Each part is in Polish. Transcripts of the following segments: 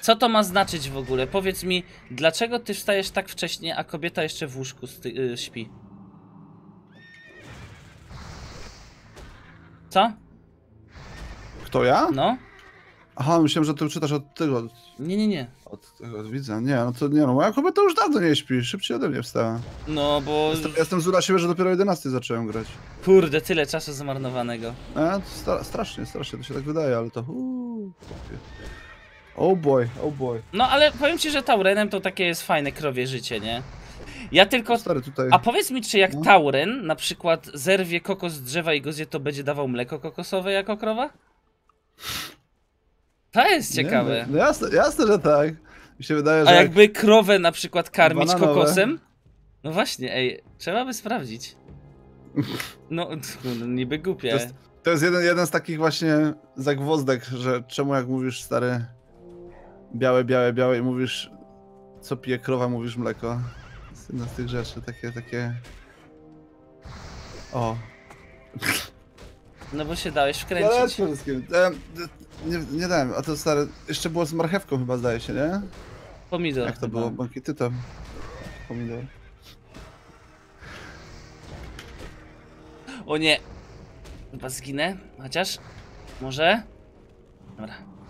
Co to ma znaczyć w ogóle? Powiedz mi, dlaczego ty wstajesz tak wcześnie, a kobieta jeszcze w łóżku śpi? Co? Kto ja? No? Aha, myślałem, że ty czytasz od tego. Nie. Od tego widza. Nie, no to nie, no moja kobieta już dawno nie śpi, szybciej ode mnie wstała. No, bo... Jestem zły na siebie, że dopiero o 11 zacząłem grać. Kurde, tyle czasu zmarnowanego. To strasznie, to się tak wydaje, ale to... Oh boy, oh boy. No, ale powiem ci, że Taurenem to takie jest fajne krowie życie, nie? Ja tylko... Stary, tutaj... A powiedz mi, czy jak No. Tauren na przykład zerwie kokos z drzewa i go zje, to będzie dawał mleko kokosowe jako krowa? To jest ciekawe. Nie, no jasne, że tak. Mi się wydaje, że... A jakby krowę na przykład karmić bananowe. kokosem? No właśnie, ej, trzeba by sprawdzić. No, niby głupie. To jest jeden z takich właśnie zagwozdek, że czemu jak mówisz, stary, białe i mówisz, co pije krowa, mówisz mleko. To jest jedna z tych rzeczy, takie... O. No bo się dałeś wkręcić. Nie dałem, a to stary, jeszcze było z marchewką chyba, zdaje się, nie? Pomidor. Jak to chyba. było? Bankity to... Pomidor. O nie. Chyba zginę, chociaż... Może? Dobra.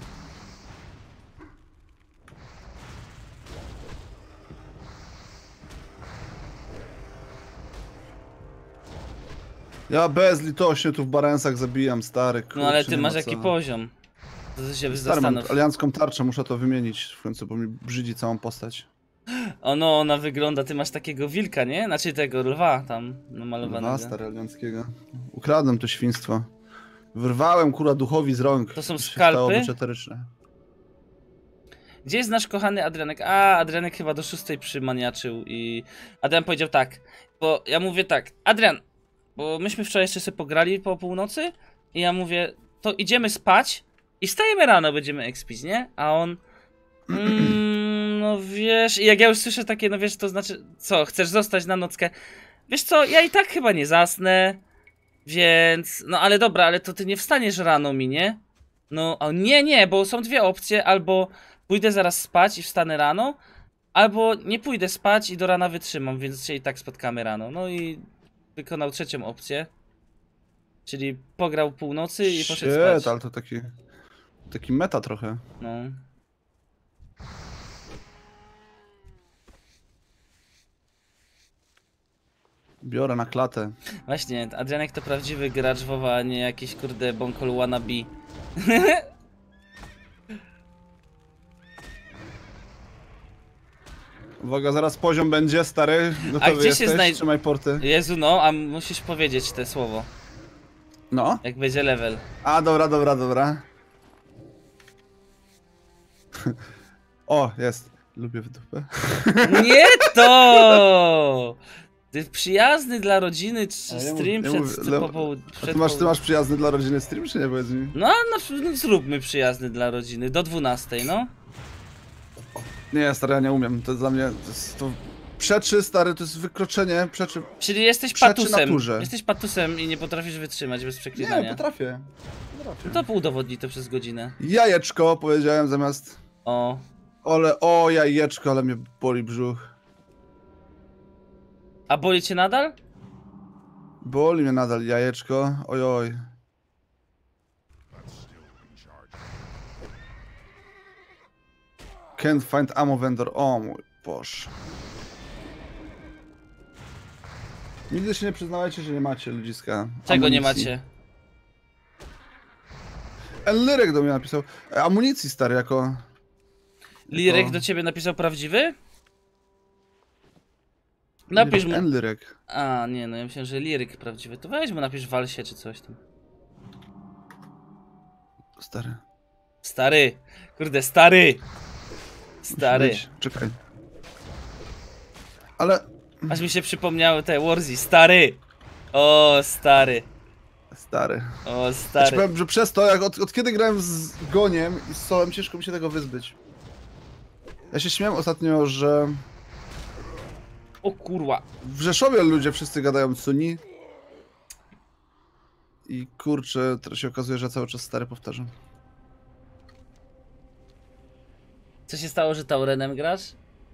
Ja bezlitośnie tu w Barensach zabijam, stary, kurczę, No ale ty nie masz ma jaki co. poziom? To się Stary, mam zastanów. aliancką tarczę, muszę to wymienić w końcu, bo mi brzydzi całą postać. O no, ona wygląda, ty masz takiego wilka, nie? Znaczy tego lwa tam namalowanego. Lwa, stary, alianckiego. Ukradłem to świństwo. Wyrwałem, kurwa, duchowi z rąk. To są się skalpy? stało być eteryczne. Gdzie jest nasz kochany Adrianek? A, Adrianek chyba do 6 przymaniaczył i... Adrian powiedział tak, bo ja mówię tak, Adrian, bo myśmy wczoraj jeszcze sobie pograli po północy i ja mówię, to idziemy spać i wstajemy rano, będziemy expić, nie? A on... no wiesz, i jak ja już słyszę takie, no wiesz, to znaczy, co, chcesz zostać na nockę? Wiesz co, ja i tak chyba nie zasnę, więc... No ale dobra, ale to ty nie wstaniesz rano mi, nie? No, a nie, bo są dwie opcje, albo pójdę zaraz spać i wstanę rano, albo nie pójdę spać i do rana wytrzymam, więc się i tak spotkamy rano. No i wykonał trzecią opcję, czyli pograł północy i poszedł spać. Ale to taki meta trochę. No. Biorę na klatę. Właśnie, Adrianek to prawdziwy gracz WoWa, a nie jakiś kurde bonkol wannabe. Uwaga, zaraz poziom będzie, stary. Gotowy gdzie się jesteś? znaj- Trzymaj porty. Jezu, no, a musisz powiedzieć te słowo, No. jak będzie level. A, dobra. O, jest. Lubię w dupę. Nie to! Ty przyjazny dla rodziny A ja stream mówię, przed Leo, popołudniem. Ty masz przyjazny dla rodziny stream, czy nie, powiedz mi? No, zróbmy przyjazny dla rodziny, do 12, no. Nie, stary, ja nie umiem. To dla mnie, to przeczy, stary, to jest wykroczenie, Czyli jesteś Przeczy patusem. naturze. Jesteś patusem i nie potrafisz wytrzymać bez Nie, przeklinania. potrafię. No to udowodnij to przez godzinę. Jajeczko powiedziałem zamiast... O. O, jajeczko, ale mnie boli brzuch. A boli cię nadal? Boli mnie nadal jajeczko, ojoj. Can't find ammo vendor, o mój Boże. Nigdy się nie przyznawajcie, że nie macie ludziska. Czego nie amunicji. macie? Lyrek do mnie napisał. Amunicji, stary, jako... Lirek do ciebie napisał prawdziwy? Napisz mu... Lyrek. A, nie, no ja myślałem, że liryk prawdziwy. To weź mu, napisz walsie czy coś tam. Stary. Stary! Kurde, stary! Stary. Być. Czekaj. Ale... Aż mi się przypomniały te Warzy. Stary! O, stary. Stary. O, Ja ci stary. powiem, że przez to, jak od kiedy grałem z Goniem i z Solem, ciężko mi się tego wyzbyć. Ja się śmiałem ostatnio, że O kurwa. w Rzeszowie ludzie wszyscy gadają Suni. I kurczę, teraz się okazuje, że cały czas stary powtarzam. Co się stało, że Taurenem grasz?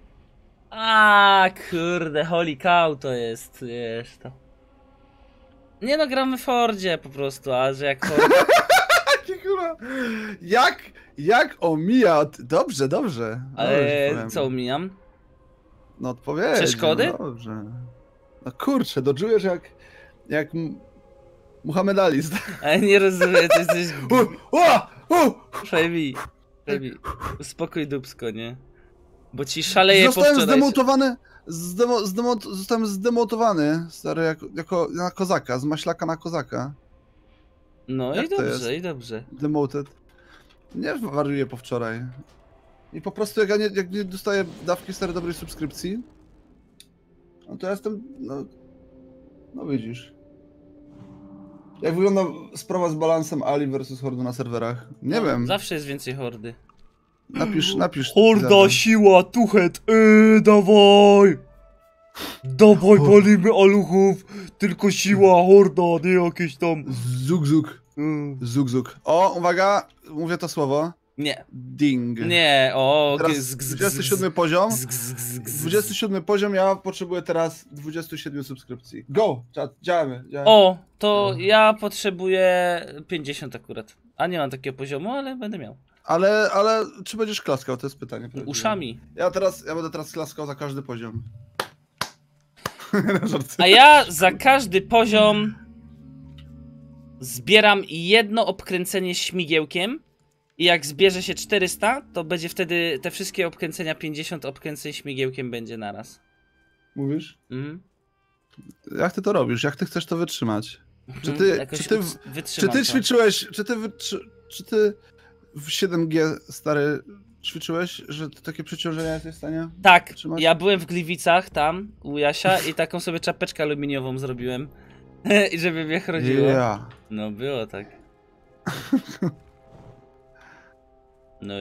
A kurde, Holy Cow to jest, wiesz to. Nie no, gramy w Fordzie po prostu, a że jak Ford... Taki kurwa. Jak omija... Dobrze, dobrze. Ale co omijam? No odpowiedź. Przeszkody? No dobrze. No kurczę, dodżujesz jak Muhammad Ali. Ale nie rozumiem, to jesteś... Przejmij. Przejmij. Uspokój dupsko, nie? Bo ci szaleje po Zostałem wczorajszym... zdemontowany. Zostałem zdemontowany, stary, jako na kozaka, z maślaka na kozaka. No Jak i to dobrze, jest? i dobrze. Demoted. Nie wariuję po wczoraj. I po prostu jak nie dostaję dawki starej dobrej subskrypcji, no to ja jestem, no widzisz. Jak wygląda sprawa z balansem Ali versus Hordy na serwerach? Nie wiem. Zawsze jest więcej hordy. Napisz. Horda, siła, tuchet, dawaj! Dawaj, palimy aluchów! Tylko siła, horda, nie jakieś tam... Zug. O, uwaga, mówię to słowo. Nie. Ding. Nie, o... Teraz 27 poziom. 27 poziom, ja potrzebuję teraz 27 subskrypcji. Go! Czat, działamy. O, to ja potrzebuję 50 akurat. A nie mam takiego poziomu, ale będę miał. Ale czy będziesz klaskał? To jest pytanie. Prawdziwe. Uszami. Ja będę teraz klaskał za każdy poziom. A ja za każdy poziom zbieram jedno obkręcenie śmigiełkiem i jak zbierze się 400, to będzie wtedy te wszystkie obkręcenia 50 obkręceń śmigiełkiem będzie naraz. Mówisz? Mhm. Jak ty to robisz? Jak ty chcesz to wytrzymać? Czy Wytrzymam ty to. ćwiczyłeś, czy ty w 7G, stary, ćwiczyłeś, że takie przeciążenia jesteś w stanie Tak, wytrzymać? ja byłem w Gliwicach tam u Jasia i taką sobie czapeczkę aluminiową zrobiłem. I żeby mnie chroniło. Ja. No było tak. No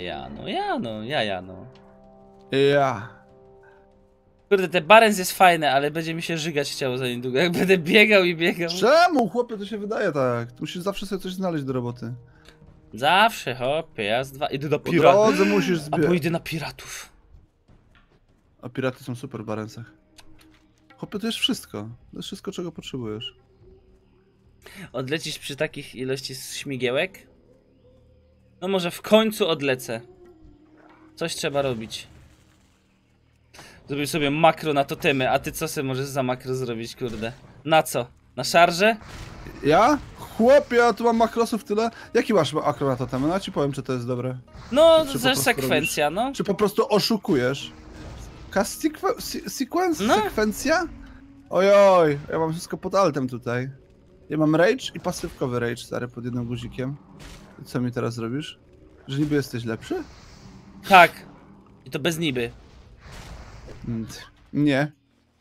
no. Ja. Kurde, te Barents jest fajne, ale będzie mi się żygać chciało za niedługo. Jak będę biegał i biegał. Czemu, chłopie, to się wydaje tak? Tu musisz zawsze sobie coś znaleźć do roboty. Zawsze, hopie, raz, dwa. Idę do Po piratów. drodze musisz A zbierać. pójdę na piratów. A piraty są super w Barencach. Chłopie, to jest wszystko. To jest wszystko, czego potrzebujesz. Odlecisz przy takich ilości śmigiełek? No może w końcu odlecę. Coś trzeba robić. Zrobię sobie makro na totemy, a ty co sobie możesz za makro zrobić, kurde? Na co? Na szarże? Ja? Chłopie, ja tu mam makrosów tyle. Jaki masz makro na totemy? No ja ci powiem, czy to jest dobre. No, Czy po też prostu sekwencja, no. Czy po prostu oszukujesz? Sequence? No. Sekwencja? Ojoj, ja mam wszystko pod altem tutaj. Ja mam rage i pasywkowy rage, stary, pod jednym guzikiem. I co mi teraz zrobisz? Że niby jesteś lepszy? Tak. I to bez niby. Nie.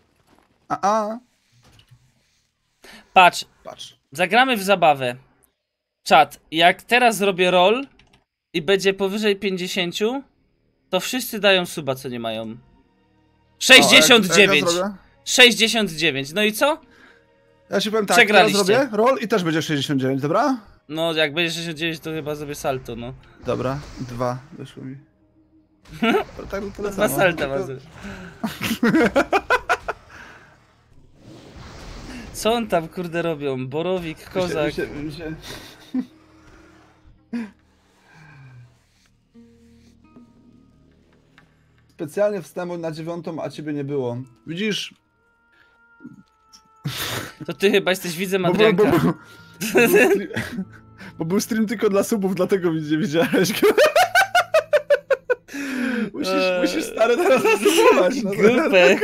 Patrz, Patrz. zagramy w zabawę. Czat, jak teraz zrobię roll i będzie powyżej 50, to wszyscy dają suba, co nie mają. 69! Jak ja zrobię? 69, no i co? Ja ci powiem tak, teraz Przegraliście. zrobię roll i też będzie 69, dobra? No, jak będzie 69, to chyba zrobię salto, no. Dobra, 2 wyszło mi. Tak, tyle Dwa samo. salta ma zrobić. Co on tam, kurde, robią? Borowik, kozak. Mi się... Specjalnie wstałem na 9, a ciebie nie było. Widzisz? To ty chyba jesteś widzem Bo Adrianka. Bo był stream tylko dla subów, dlatego mnie nie widziałeś. musisz stary teraz zasubować. No. Głupek.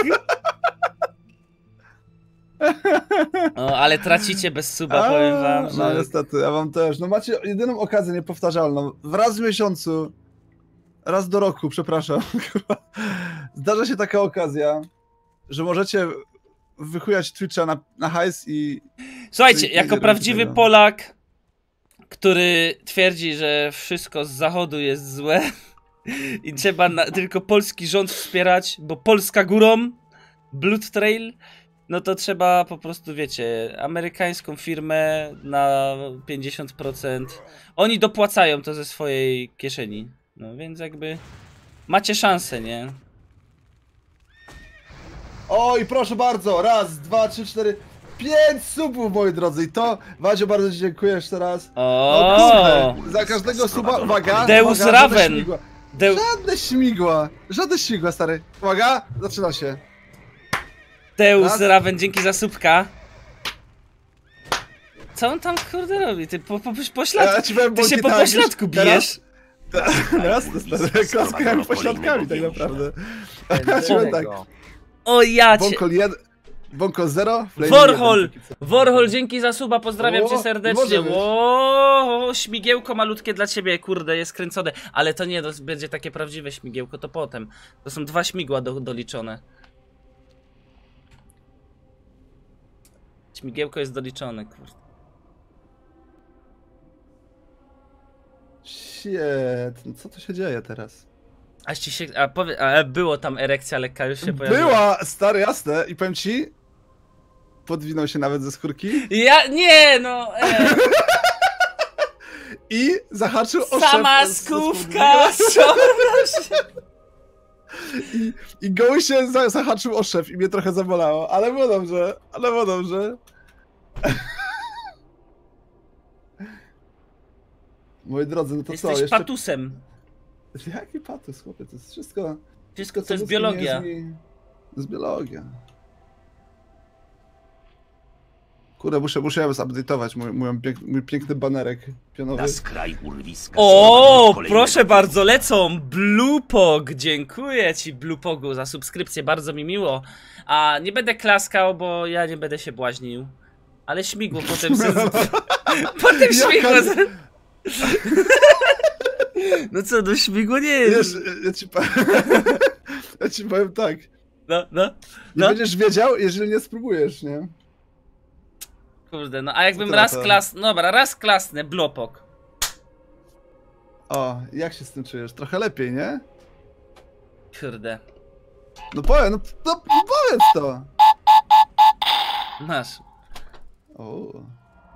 O, ale tracicie bez suba, powiem wam, że... No niestety, ja wam też. No macie jedyną okazję niepowtarzalną. Raz w miesiącu, raz do roku, przepraszam. Zdarza się taka okazja, że możecie wychujać Twitcha na hajs i... Słuchajcie, i jako nie prawdziwy robicie tego. Polak, który twierdzi, że wszystko z zachodu jest złe i trzeba tylko polski rząd wspierać, bo Polska górą, Blood Trail, no to trzeba po prostu, wiecie, amerykańską firmę na 50%. Oni dopłacają to ze swojej kieszeni. No więc jakby macie szansę, nie? Oj, proszę bardzo, raz, dwa, trzy, cztery, 5 subów, moi drodzy. I to, Wadzio, bardzo ci dziękuję jeszcze raz. No O, kurde, za każdego suba, uwaga, Deus uwaga, żadne Raven. śmigła. Żadne śmigła, stary. Uwaga, zaczyna się. Deus Raz. Raven, dzięki za subka. Co on tam kurde robi? Ty po śladku, ci powiem, ty bo się ci po tak, pośladku bijesz. Jasne, stary, klaskałem pośladkami tak naprawdę. Ja ci powiem tak, O ja cię. Bonkol 1, Bonkol 0, Warhol! Warhol, dzięki za suba, pozdrawiam O, cię nie serdecznie. może być. O, śmigiełko malutkie dla ciebie, kurde, jest kręcone. Ale to nie, to będzie takie prawdziwe śmigiełko, to potem. To są 2 śmigła doliczone. Śmigiełko jest doliczone, kurde. Shit, no co tu się dzieje teraz? Aż ci się, było tam erekcja lekka, już się pojawiła. Była, stary, jasne, i powiem ci, podwinął się nawet ze skórki Ja, nie no, i zahaczył o sama szef ze skówka, I goły się zahaczył o szef i mnie trochę zabolało, ale było dobrze, Moi drodzy, no to co, Jesteś jeszcze... patusem. Jaki patus, chłopie, to jest wszystko... Wszystko to co jest ludzkie biologia. nie jest To jest biologia. Kurde, muszę zupdate'ować mój piękny banerek pionowy. Na skraj urwiska. O, Kolejny proszę bardzo, lecą! Bluepog, dziękuję ci Bluepogu za subskrypcję, bardzo mi miło. A nie będę klaskał, bo ja nie będę się błaźnił. Ale śmigło potem... potem śmigło... No co, no śmigło nie jest. Wiesz, ja ci powiem tak. No. Nie będziesz wiedział, jeżeli nie spróbujesz, nie? Kurde, no a jakbym to raz to? klasnę... Dobra, raz klasnę, Blopok. O, jak się z tym czujesz? Trochę lepiej, nie? Kurde. No powiem, no powiedz to! Masz. O.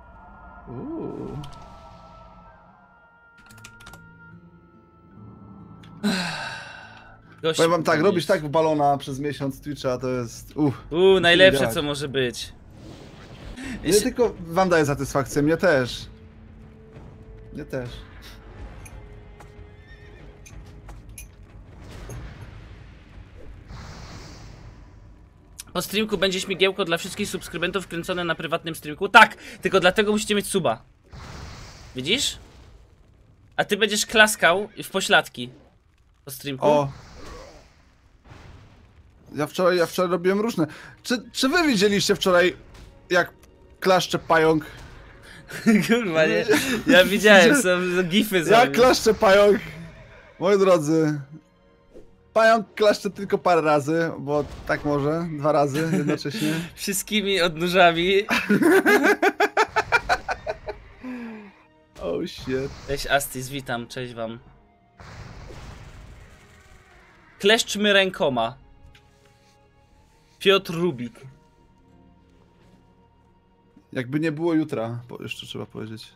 Gość, Powiem wam tak, robisz tak w balona przez miesiąc Twitcha, to jest... najlepsze działać. co może być. Nie tylko wam daje satysfakcję, mnie też. Po streamku będzie śmigiełko dla wszystkich subskrybentów wkręcone na prywatnym streamku. Tak, tylko dlatego musicie mieć suba. Widzisz? A ty będziesz klaskał w pośladki. Po streamku. O. Ja wczoraj robiłem różne. Czy wy widzieliście wczoraj, jak klaszcze pająk? Kurwa, nie. Ja widziałem, są gify za Jak klaszcze pająk? Moi drodzy. Pająk klaszcze tylko parę razy, bo tak może, 2 razy jednocześnie. wszystkimi odnóżami. Oh shit. Cześć Astis, witam, cześć wam. Kleszczmy rękoma. Piotr Rubik. Jakby nie było jutra, jeszcze trzeba powiedzieć.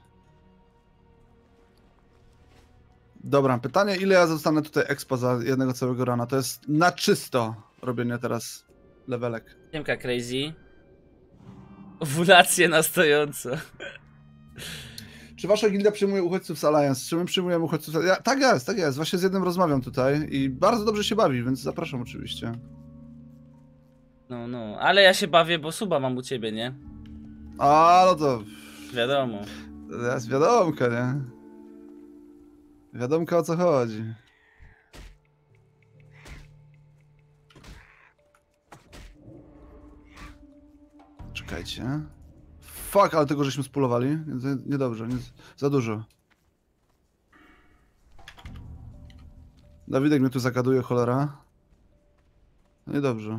Dobra, pytanie, ile ja zostanę tutaj expa za jednego całego rana? To jest na czysto robienie teraz levelek. Siemka Crazy. Owulacje na stojąco. Czy wasza gildia przyjmuje uchodźców z Alliance? Czy my przyjmujemy uchodźców z Alliance? Tak jest. Właśnie z jednym rozmawiam tutaj i bardzo dobrze się bawi, więc zapraszam oczywiście. No, ale ja się bawię, bo suba mam u ciebie, nie? A, no to... Wiadomo. To jest wiadomka, nie? Wiadomka, o co chodzi. Czekajcie. Fuck, ale tego żeśmy spulowali. Niedobrze, za dużo. Dawidek mnie tu zagaduje, cholera. Niedobrze.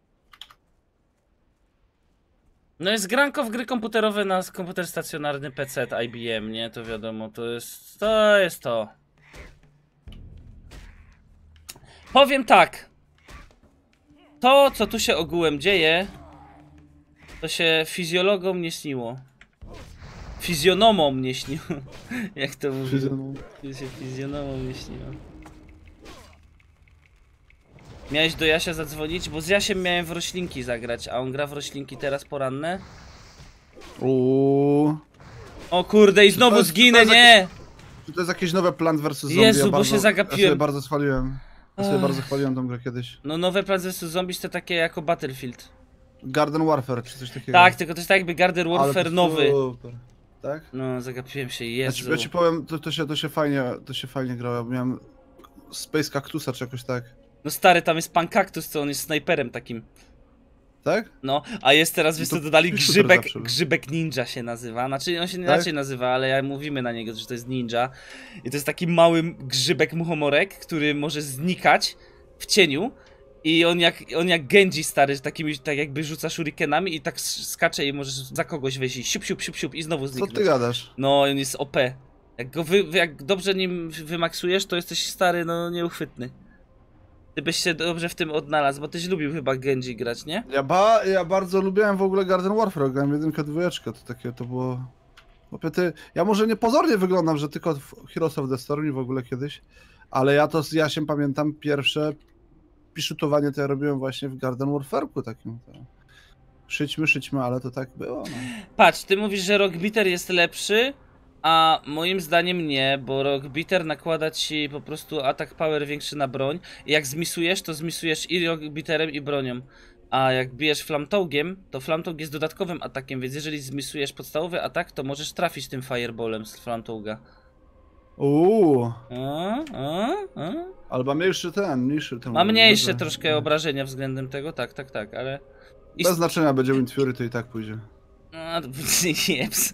No jest granko w gry komputerowe na komputer stacjonarny PC IBM, nie? To wiadomo, to jest to. Powiem tak. To, co tu się ogółem dzieje, to się fizjologom nie śniło. Fizjonomom nie śniło. Jak to mówię? To się fizjonomom nie śniło. Miałeś do Jasia zadzwonić? Bo z Jasiem miałem w roślinki zagrać, a on gra w roślinki teraz poranne. O kurde, i znowu zginę, nie! Czy to jest jakieś nowe Plant vs Zombie? Jezu, bo się zagapiłem. Ja sobie bardzo chwaliłem. Tą grę kiedyś. No nowe Plants vs Zombies to takie jako Battlefield. Garden Warfare czy coś takiego. Tak, tylko to jest tak jakby Garden Warfare nowy. Super. Tak? No, zagapiłem się, Jezu. Ja ci powiem, to się fajnie grało. Miałem Space Cactusa czy jakoś tak. No stary, tam jest pan Kaktus, co on jest snajperem takim. Tak? No, a jest teraz, wiesz co, dodali super zawsze. grzybek ninja się nazywa. Znaczy, on się Tak? inaczej nazywa, ale mówimy na niego, że to jest ninja. I to jest taki mały grzybek muchomorek, który może znikać w cieniu. I on jak Genji stary, takimi, tak jakby rzuca shurikenami i tak skacze i możesz za kogoś wejść i siup, siup, siup, siup i znowu zniknąć. Co ty gadasz? No, on jest OP. Jak go jak dobrze nim wymaksujesz, to jesteś stary, no nieuchwytny. Ty byś się dobrze w tym odnalazł, bo tyś lubił chyba Genji grać, nie? Ja bardzo lubiłem w ogóle Garden Warfare, grałem 1, 2, to było... Ja może niepozornie wyglądam, że tylko w Heroes of the Storm w ogóle kiedyś, ale ja się pamiętam pierwsze piszutowanie to ja robiłem właśnie w Garden Warfare'ku takim. Szyćmy, ale to tak było. No. Patrz, ty mówisz, że Rockbiter jest lepszy, a moim zdaniem nie, bo Rockbiter nakłada ci po prostu atak power większy na broń i jak zmisujesz, to zmisujesz i Rockbiterem i bronią. A jak bijesz Flamtogiem, to Flamtog jest dodatkowym atakiem, więc jeżeli zmisujesz podstawowy atak, to możesz trafić tym Fireballem z Flamtoga. Ale ma mniejszy ten. Ma mniejsze troszkę obrażenia względem tego, tak, ale... Bez znaczenia, będzie Wind Fury, to i tak pójdzie. Jeps.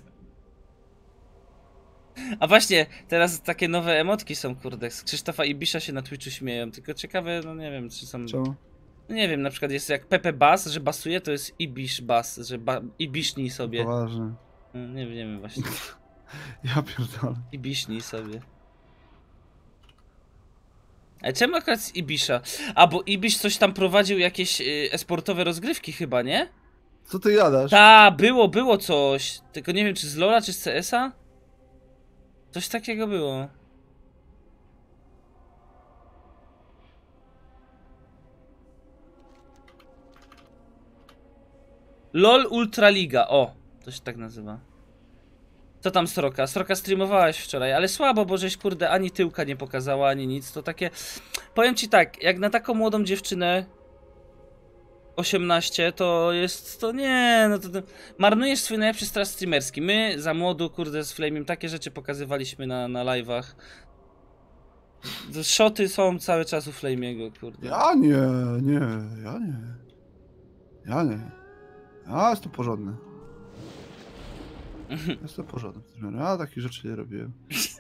A właśnie, teraz takie nowe emotki są, kurde, z Krzysztofa Ibisza się na Twitchu śmieją, tylko ciekawe, no nie wiem, czy są... Czemu? Nie wiem, na przykład jest jak Pepe Bass, że basuje, to jest Ibisz Bass, że Ibisznij sobie. Poważnie. Nie wiem właśnie. Ja pierdolę. Ibisznij sobie. Ale czemu akurat z Ibisza? A, bo Ibisz coś tam prowadził, jakieś esportowe rozgrywki chyba, nie? Co ty jadasz? Było coś. Tylko nie wiem, czy z LoL'a, czy z CS-a? Coś takiego było. LOL Ultraliga, o, to się tak nazywa. Co tam Sroka? Sroka streamowałaś wczoraj, ale słabo, bo żeś kurde ani tyłka nie pokazała, ani nic, to takie... Powiem ci tak, jak na taką młodą dziewczynę 18 to jest, to nie, no to marnujesz swój najlepszy strat streamerski. My za młodu kurde z Flamiem takie rzeczy pokazywaliśmy na live'ach. Shoty są cały czas u Flamiego, kurde. Ja nie. Ja jest to porządny. Jest to porządny. Ja takich rzeczy nie robiłem.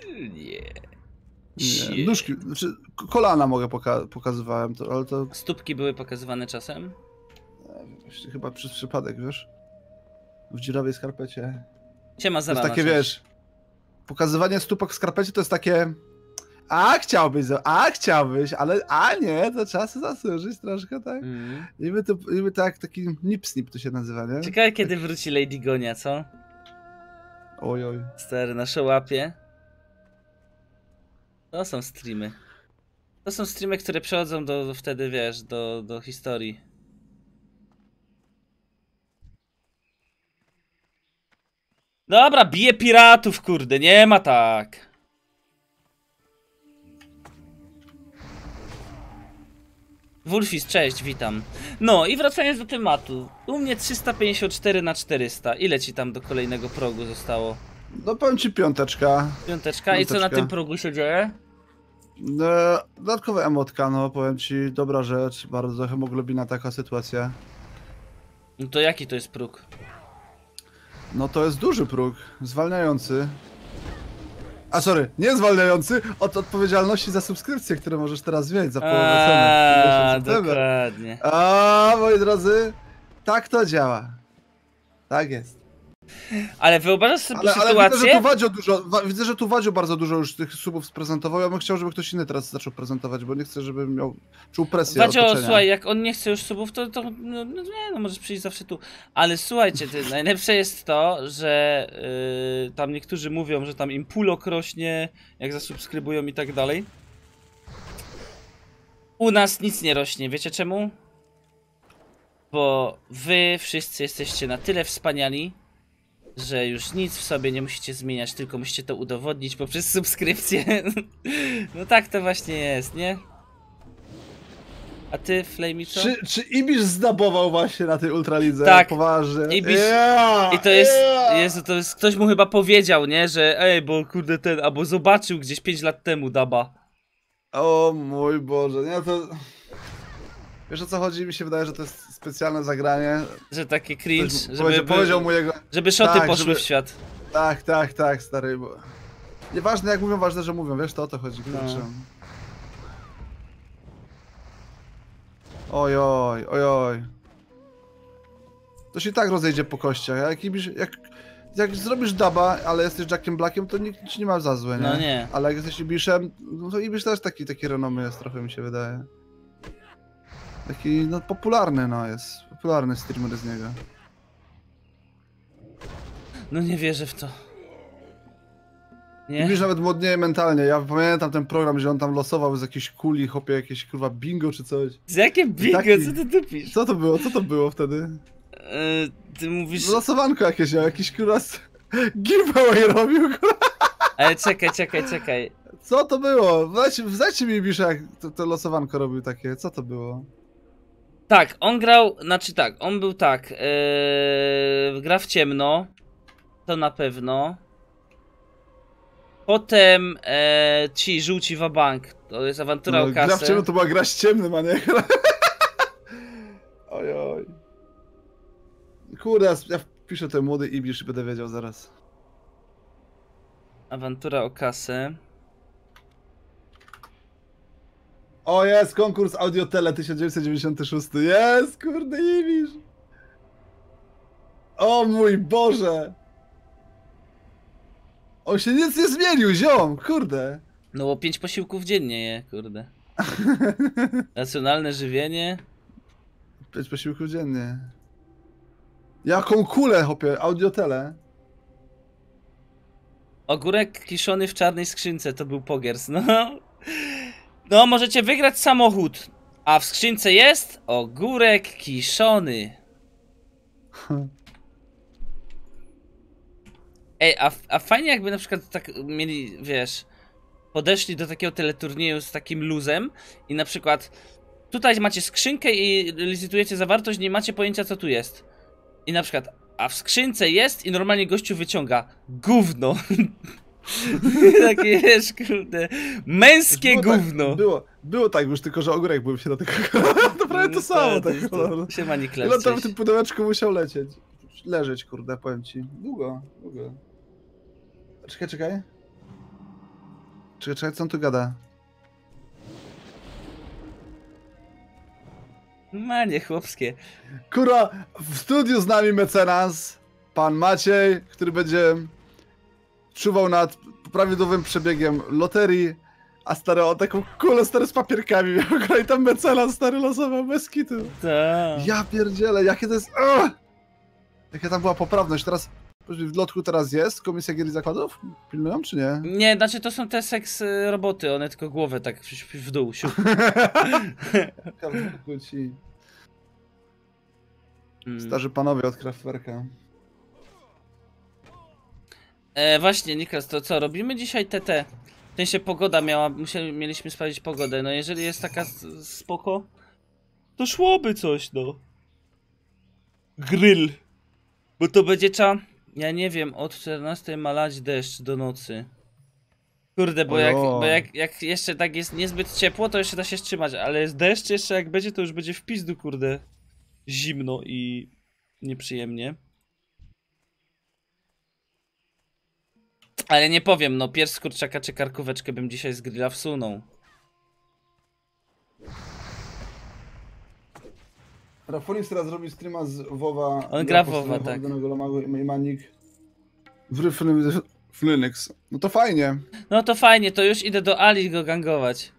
Nie. Nóżki, znaczy kolana mogę pokazywałem, to, ale to... Stópki były pokazywane czasem? Chyba przez przypadek, wiesz? W dziurawej skarpecie. Ciema to jest takie, wiesz... Pokazywanie stópek w skarpecie to jest takie... A chciałbyś, ale nie, to czasy zasłużyć troszkę, tak? Niby tak, taki nip-snip to się nazywa, nie? Ciekawe kiedy wróci Lady Gonia, co? Oj. Stary, nasze łapie. To są streamy. To są streamy, które przechodzą wtedy, wiesz, do historii. Dobra, bije piratów, kurde, nie ma tak. Wolfis, cześć, witam. No i wracając do tematu. U mnie 354 na 400. Ile ci tam do kolejnego progu zostało? No powiem ci piąteczka. Piąteczka. I co na tym progu się dzieje? No, dodatkowa emotka, no powiem ci, dobra rzecz, bardzo hemoglobina, taka sytuacja. No to jaki to jest próg? No to jest duży próg, zwalniający. A sorry, nie zwalniający od odpowiedzialności za subskrypcje, które możesz teraz wziąć za połowę ceny. Dokładnie. A moi drodzy, tak to działa. Tak jest. Ale wyobrażasz sobie sytuację... Ale widzę, że tu Wadziu bardzo dużo już tych subów sprezentował. Ja bym chciał, żeby ktoś inny teraz zaczął prezentować, bo nie chcę, żeby czuł presję. Wadzio, słuchaj, jak on nie chce już subów, to no możesz przyjść zawsze tu. Ale słuchajcie, najlepsze jest to, że tam niektórzy mówią, że tam im pulok rośnie, jak zasubskrybują i tak dalej. U nas nic nie rośnie, wiecie czemu? Bo wy wszyscy jesteście na tyle wspaniali, że już nic w sobie nie musicie zmieniać, tylko musicie to udowodnić poprzez subskrypcję. No tak to właśnie jest, nie? A ty, Flamey, co? Czy Ibisz zdabował właśnie na tej Ultralidze? Tak. Poważnie. I to jest, Jezu, to jest, ktoś mu chyba powiedział, nie? Że ej, bo kurde albo zobaczył gdzieś 5 lat temu daba. O mój Boże, nie to... Wiesz o co chodzi? Mi się wydaje, że to jest specjalne zagranie. Że taki cringe, Powiedział mu jego... żeby szoty Tak, poszły żeby- w świat. Tak, stary, bo... Nieważne jak mówią, ważne, że mówią, wiesz, to o to chodzi, kurczę. No. Ojoj. To się i tak rozejdzie po kościach, jak zrobisz daba, ale jesteś Jackiem Blackiem, to nikt ci nie ma za złe, nie? No nie. Ale jak jesteś Ibishem, no to Ibish też taki renomy jest trochę, mi się wydaje. Taki, no popularny, no jest. Popularny streamer z niego. No nie wierzę w to. Nie? Ibish nawet młodnieje mentalnie, ja pamiętam ten program, gdzie on tam losował z jakiejś kuli, hopie jakieś kurwa bingo czy coś. Z jakie bingo, Taki- co ty dupisz? Co to było wtedy? Ty mówisz... Losowanko jakieś, jakiś kurwa giveaway robił, kurwa. Ale czekaj. Co to było? Zdajcie mi Ibisha, jak to losowanko robił takie, co to było? Tak, on grał, znaczy tak, on był tak, gra w ciemno, to na pewno. Potem ci żółci wabank, to jest awantura o Gra w kasę. ciemno to była gra z ciemnym, a nie gra. Ojoj. Kurde, ja wpiszę ten młody Ibisz i będę wiedział zaraz. Awantura o kasę. O jest, konkurs Audiotele 1996. Jest, kurde Ibisz. O mój Boże. On się nic nie zmienił, ziom, kurde. No bo 5 posiłków dziennie je, kurde. Racjonalne żywienie. 5 posiłków dziennie. Jaką kulę, hopie, Audiotele. Ogórek kiszony w czarnej skrzynce, to był pogiers, no. No, możecie wygrać samochód. A w skrzynce jest ogórek kiszony. Ej, a fajnie jakby na przykład tak mieli, wiesz, podeszli do takiego teleturnieju z takim luzem i na przykład tutaj macie skrzynkę i licytujecie zawartość, nie macie pojęcia co tu jest. I na przykład, a w skrzynce jest i normalnie gościu wyciąga gówno. Takie, wiesz, kurde, męskie gówno. Było tak już, tylko że ogórek był w środku. To prawie to samo. Tak, Siema Niklas, ile tam w cześć. tym pudełeczku musiał leżeć, kurde, powiem ci. Długo. Czekaj, co on tu gada? Manie chłopskie. Kurwa, w studiu z nami mecenas, pan Maciej, który będzie czuwał nad prawidłowym przebiegiem loterii, a stary, on taką kulę stary z papierkami miał, i tam mecenas stary losował bez kitu. Tak. Ja pierdzielę, jakie to jest... Jaka tam była poprawność, teraz w lotku teraz jest Komisja Gier i Zakładów? Pilnują czy nie? Nie, znaczy to są te seks roboty, one tylko głowę tak w dół, siup. Ci starzy panowie od Kraftwerka. Właśnie, Niklas, to co, robimy dzisiaj TT? W sensie pogoda mieliśmy sprawdzić pogodę, no jeżeli jest taka spoko, to szłoby coś, no. Grill. Bo to będzie ja nie wiem, od 14 ma lać deszcz do nocy. Kurde, bo jak jeszcze tak jest niezbyt ciepło, to jeszcze da się wstrzymać, ale jest deszcz jeszcze jak będzie, to już będzie w pizdu, kurde. Zimno i nieprzyjemnie. Ale nie powiem, no pierś z kurczaka czy karkóweczkę bym dzisiaj z grilla wsunął. Rafonix teraz robi streama z WoWa. On gra w WoWa, tak. I Manik w Flynix. No to fajnie. No to fajnie, to już idę do Ali go gangować.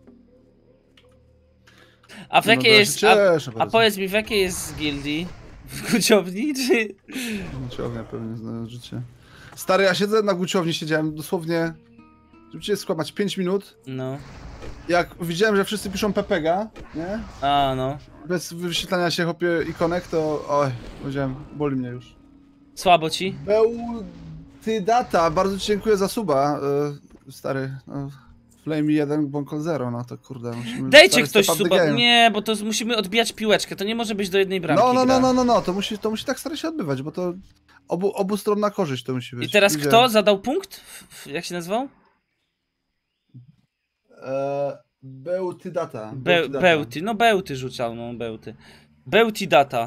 A w jakiej jest... A powiedz mi, w jakiej jest z gildii? W Guciowni, czy... Guciownia pewnie znając życie. Stary, ja siedzę na Guciowni, siedziałem dosłownie... Żeby cię skłamać, 5 minut. No. jak widziałem, że wszyscy piszą PPG, nie? A, no. Bez wyświetlania się hopie ikonek, to oj, powiedziałem, boli mnie już. Słabo ci? Był ty data, bardzo ci dziękuję za suba, stary. No, Flame 1, Bonkol 0, no to kurde, musimy... Dajcie stary, ktoś step up the suba. game. Nie, bo to musimy odbijać piłeczkę, to nie może być do jednej bramki gra. No, to musi tak stary się odbywać, bo to obustronna korzyść to musi być. I teraz Idzie. kto zadał punkt? Jak się nazywał? Bełty data. Bełty, no Bełty rzucał, no Bełty. Bełty data.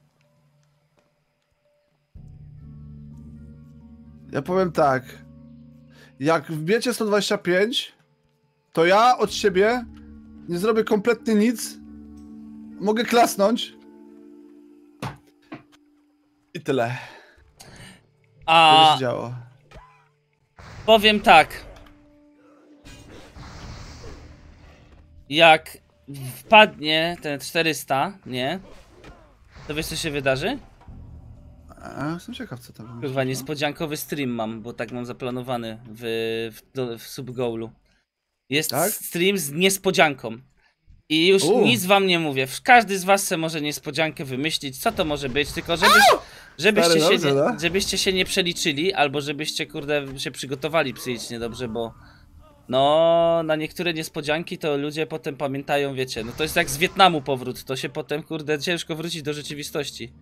Ja powiem tak. Jak wbijecie 125, to ja od siebie nie zrobię kompletnie nic. Mogę klasnąć. I tyle. A To się działo. powiem tak. Jak wpadnie ten 400, nie? To wiesz co się wydarzy? Jestem ciekaw co tam będzie. Kurwa, niespodziankowy stream mam, bo tak mam zaplanowany w subgoalu. Jest Tak? stream z niespodzianką. I już nic wam nie mówię. Każdy z was se może niespodziankę wymyślić, co to może być, tylko żebyście się nie przeliczyli, albo żebyście kurde się przygotowali psychicznie dobrze, bo no na niektóre niespodzianki to ludzie potem pamiętają, wiecie, no to jest jak z Wietnamu powrót, to się potem kurde ciężko wrócić do rzeczywistości.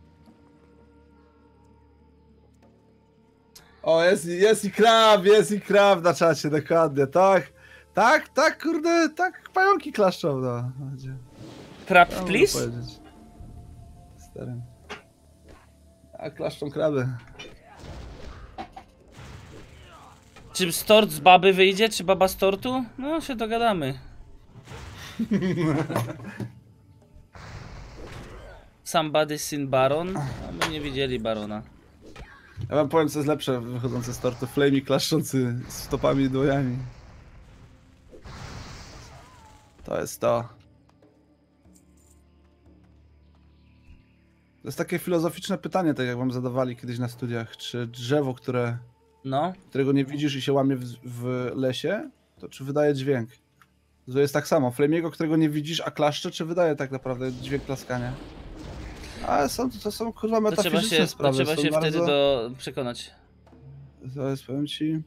O, jest i krab na czacie, dokładnie, tak, kurde, tak pająki klaszczą, no. Krab, Co mogę please? powiedzieć? Stary. A klaszczą kraby. Czy stort z baby wyjdzie, czy baba z tortu? No się dogadamy. Somebody seen Baron? A my nie widzieli Barona. Ja wam powiem co jest lepsze wychodzące z tortu. Flamey klaszczący z stopami i dłoniami. To jest to. To jest takie filozoficzne pytanie, tak jak wam zadawali kiedyś na studiach. Czy drzewo, No. którego nie widzisz i się łamie w lesie, to czy wydaje dźwięk? To jest tak samo. Flamiego, którego nie widzisz, a klaszcze, czy wydaje tak naprawdę dźwięk klaskania? Ale to są kurwa metafizyczne sprawy. To trzeba się bardzo... wtedy przekonać. To jest, powiem ci...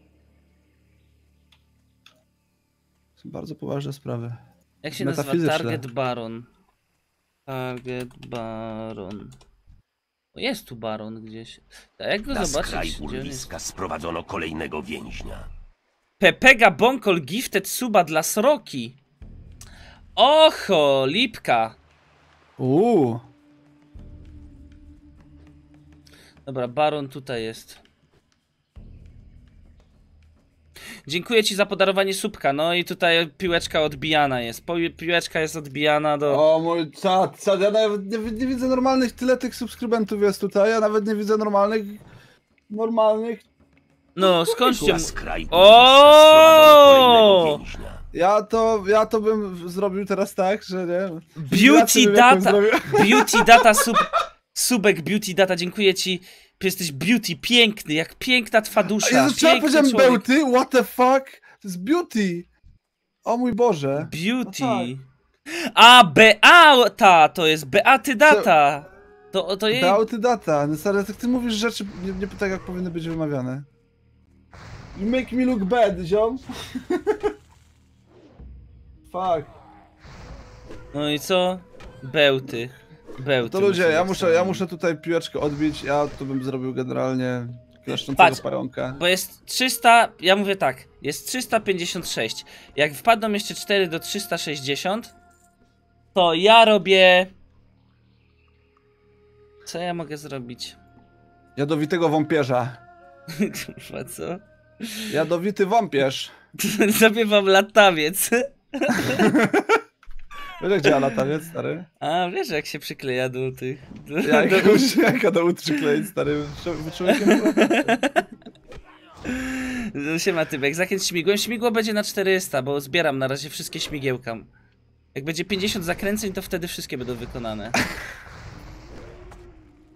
Są bardzo poważne sprawy. Jak się nazywa? Metafizyczne. Target Baron. Target Baron. O, jest tu Baron gdzieś. A jak go Na zobaczyć? skraj Gdzie on jest? urwiska sprowadzono kolejnego więźnia. Pepega Bonkol Gifted suba dla Sroki. Oho, lipka. Dobra, Baron tutaj jest. Dziękuję ci za podarowanie subka. No i tutaj piłeczka odbijana jest. Piłeczka jest odbijana do... O mój czat, ja nawet nie widzę normalnych, tyle tych subskrybentów jest tutaj, ja nawet nie widzę normalnych... No, skończcie... Na skraj O! urwiska sprowadzono kolejnego więźnia. Ja to bym zrobił teraz tak, że nie... Beauty bym jakąś Data! zrobił. Beauty Data subek Beauty Data, dziękuję ci. Jesteś beauty, piękny, jak piękna twa dusza. Ja zacząłem Piękny powiedziałem człowiek. Bełty, what the fuck? To jest beauty! O mój Boże. Beauty. No A, Beata, to jest Beaty Data. To jej... Bełty data. No stary, tak ty mówisz rzeczy nie tak jak powinny być wymawiane. You make me look bad, ziom. Fuck. No i co? Bełty. Bełty. To ludzie, muszę ja muszę tutaj piłeczkę odbić, ja tu bym zrobił generalnie klaszczącego Patrz, pająka. Bo jest 300, ja mówię tak, jest 356. Jak wpadną jeszcze 4 do 360, to ja robię... Co ja mogę zrobić? Jadowitego wąpierza. Kurwa, co? Jadowity wąpierz. Zrobię wam latawiec. Wiesz jak działa latawiec, stary? A, wiesz jak się przykleja do tych... Jaka do utrzykleić, stary? Człowiekiem? Siema Tybek, zakręt śmigłem. Śmigło będzie na 400, bo zbieram na razie wszystkie śmigiełka. Jak będzie 50 zakręceń, to wtedy wszystkie będą wykonane.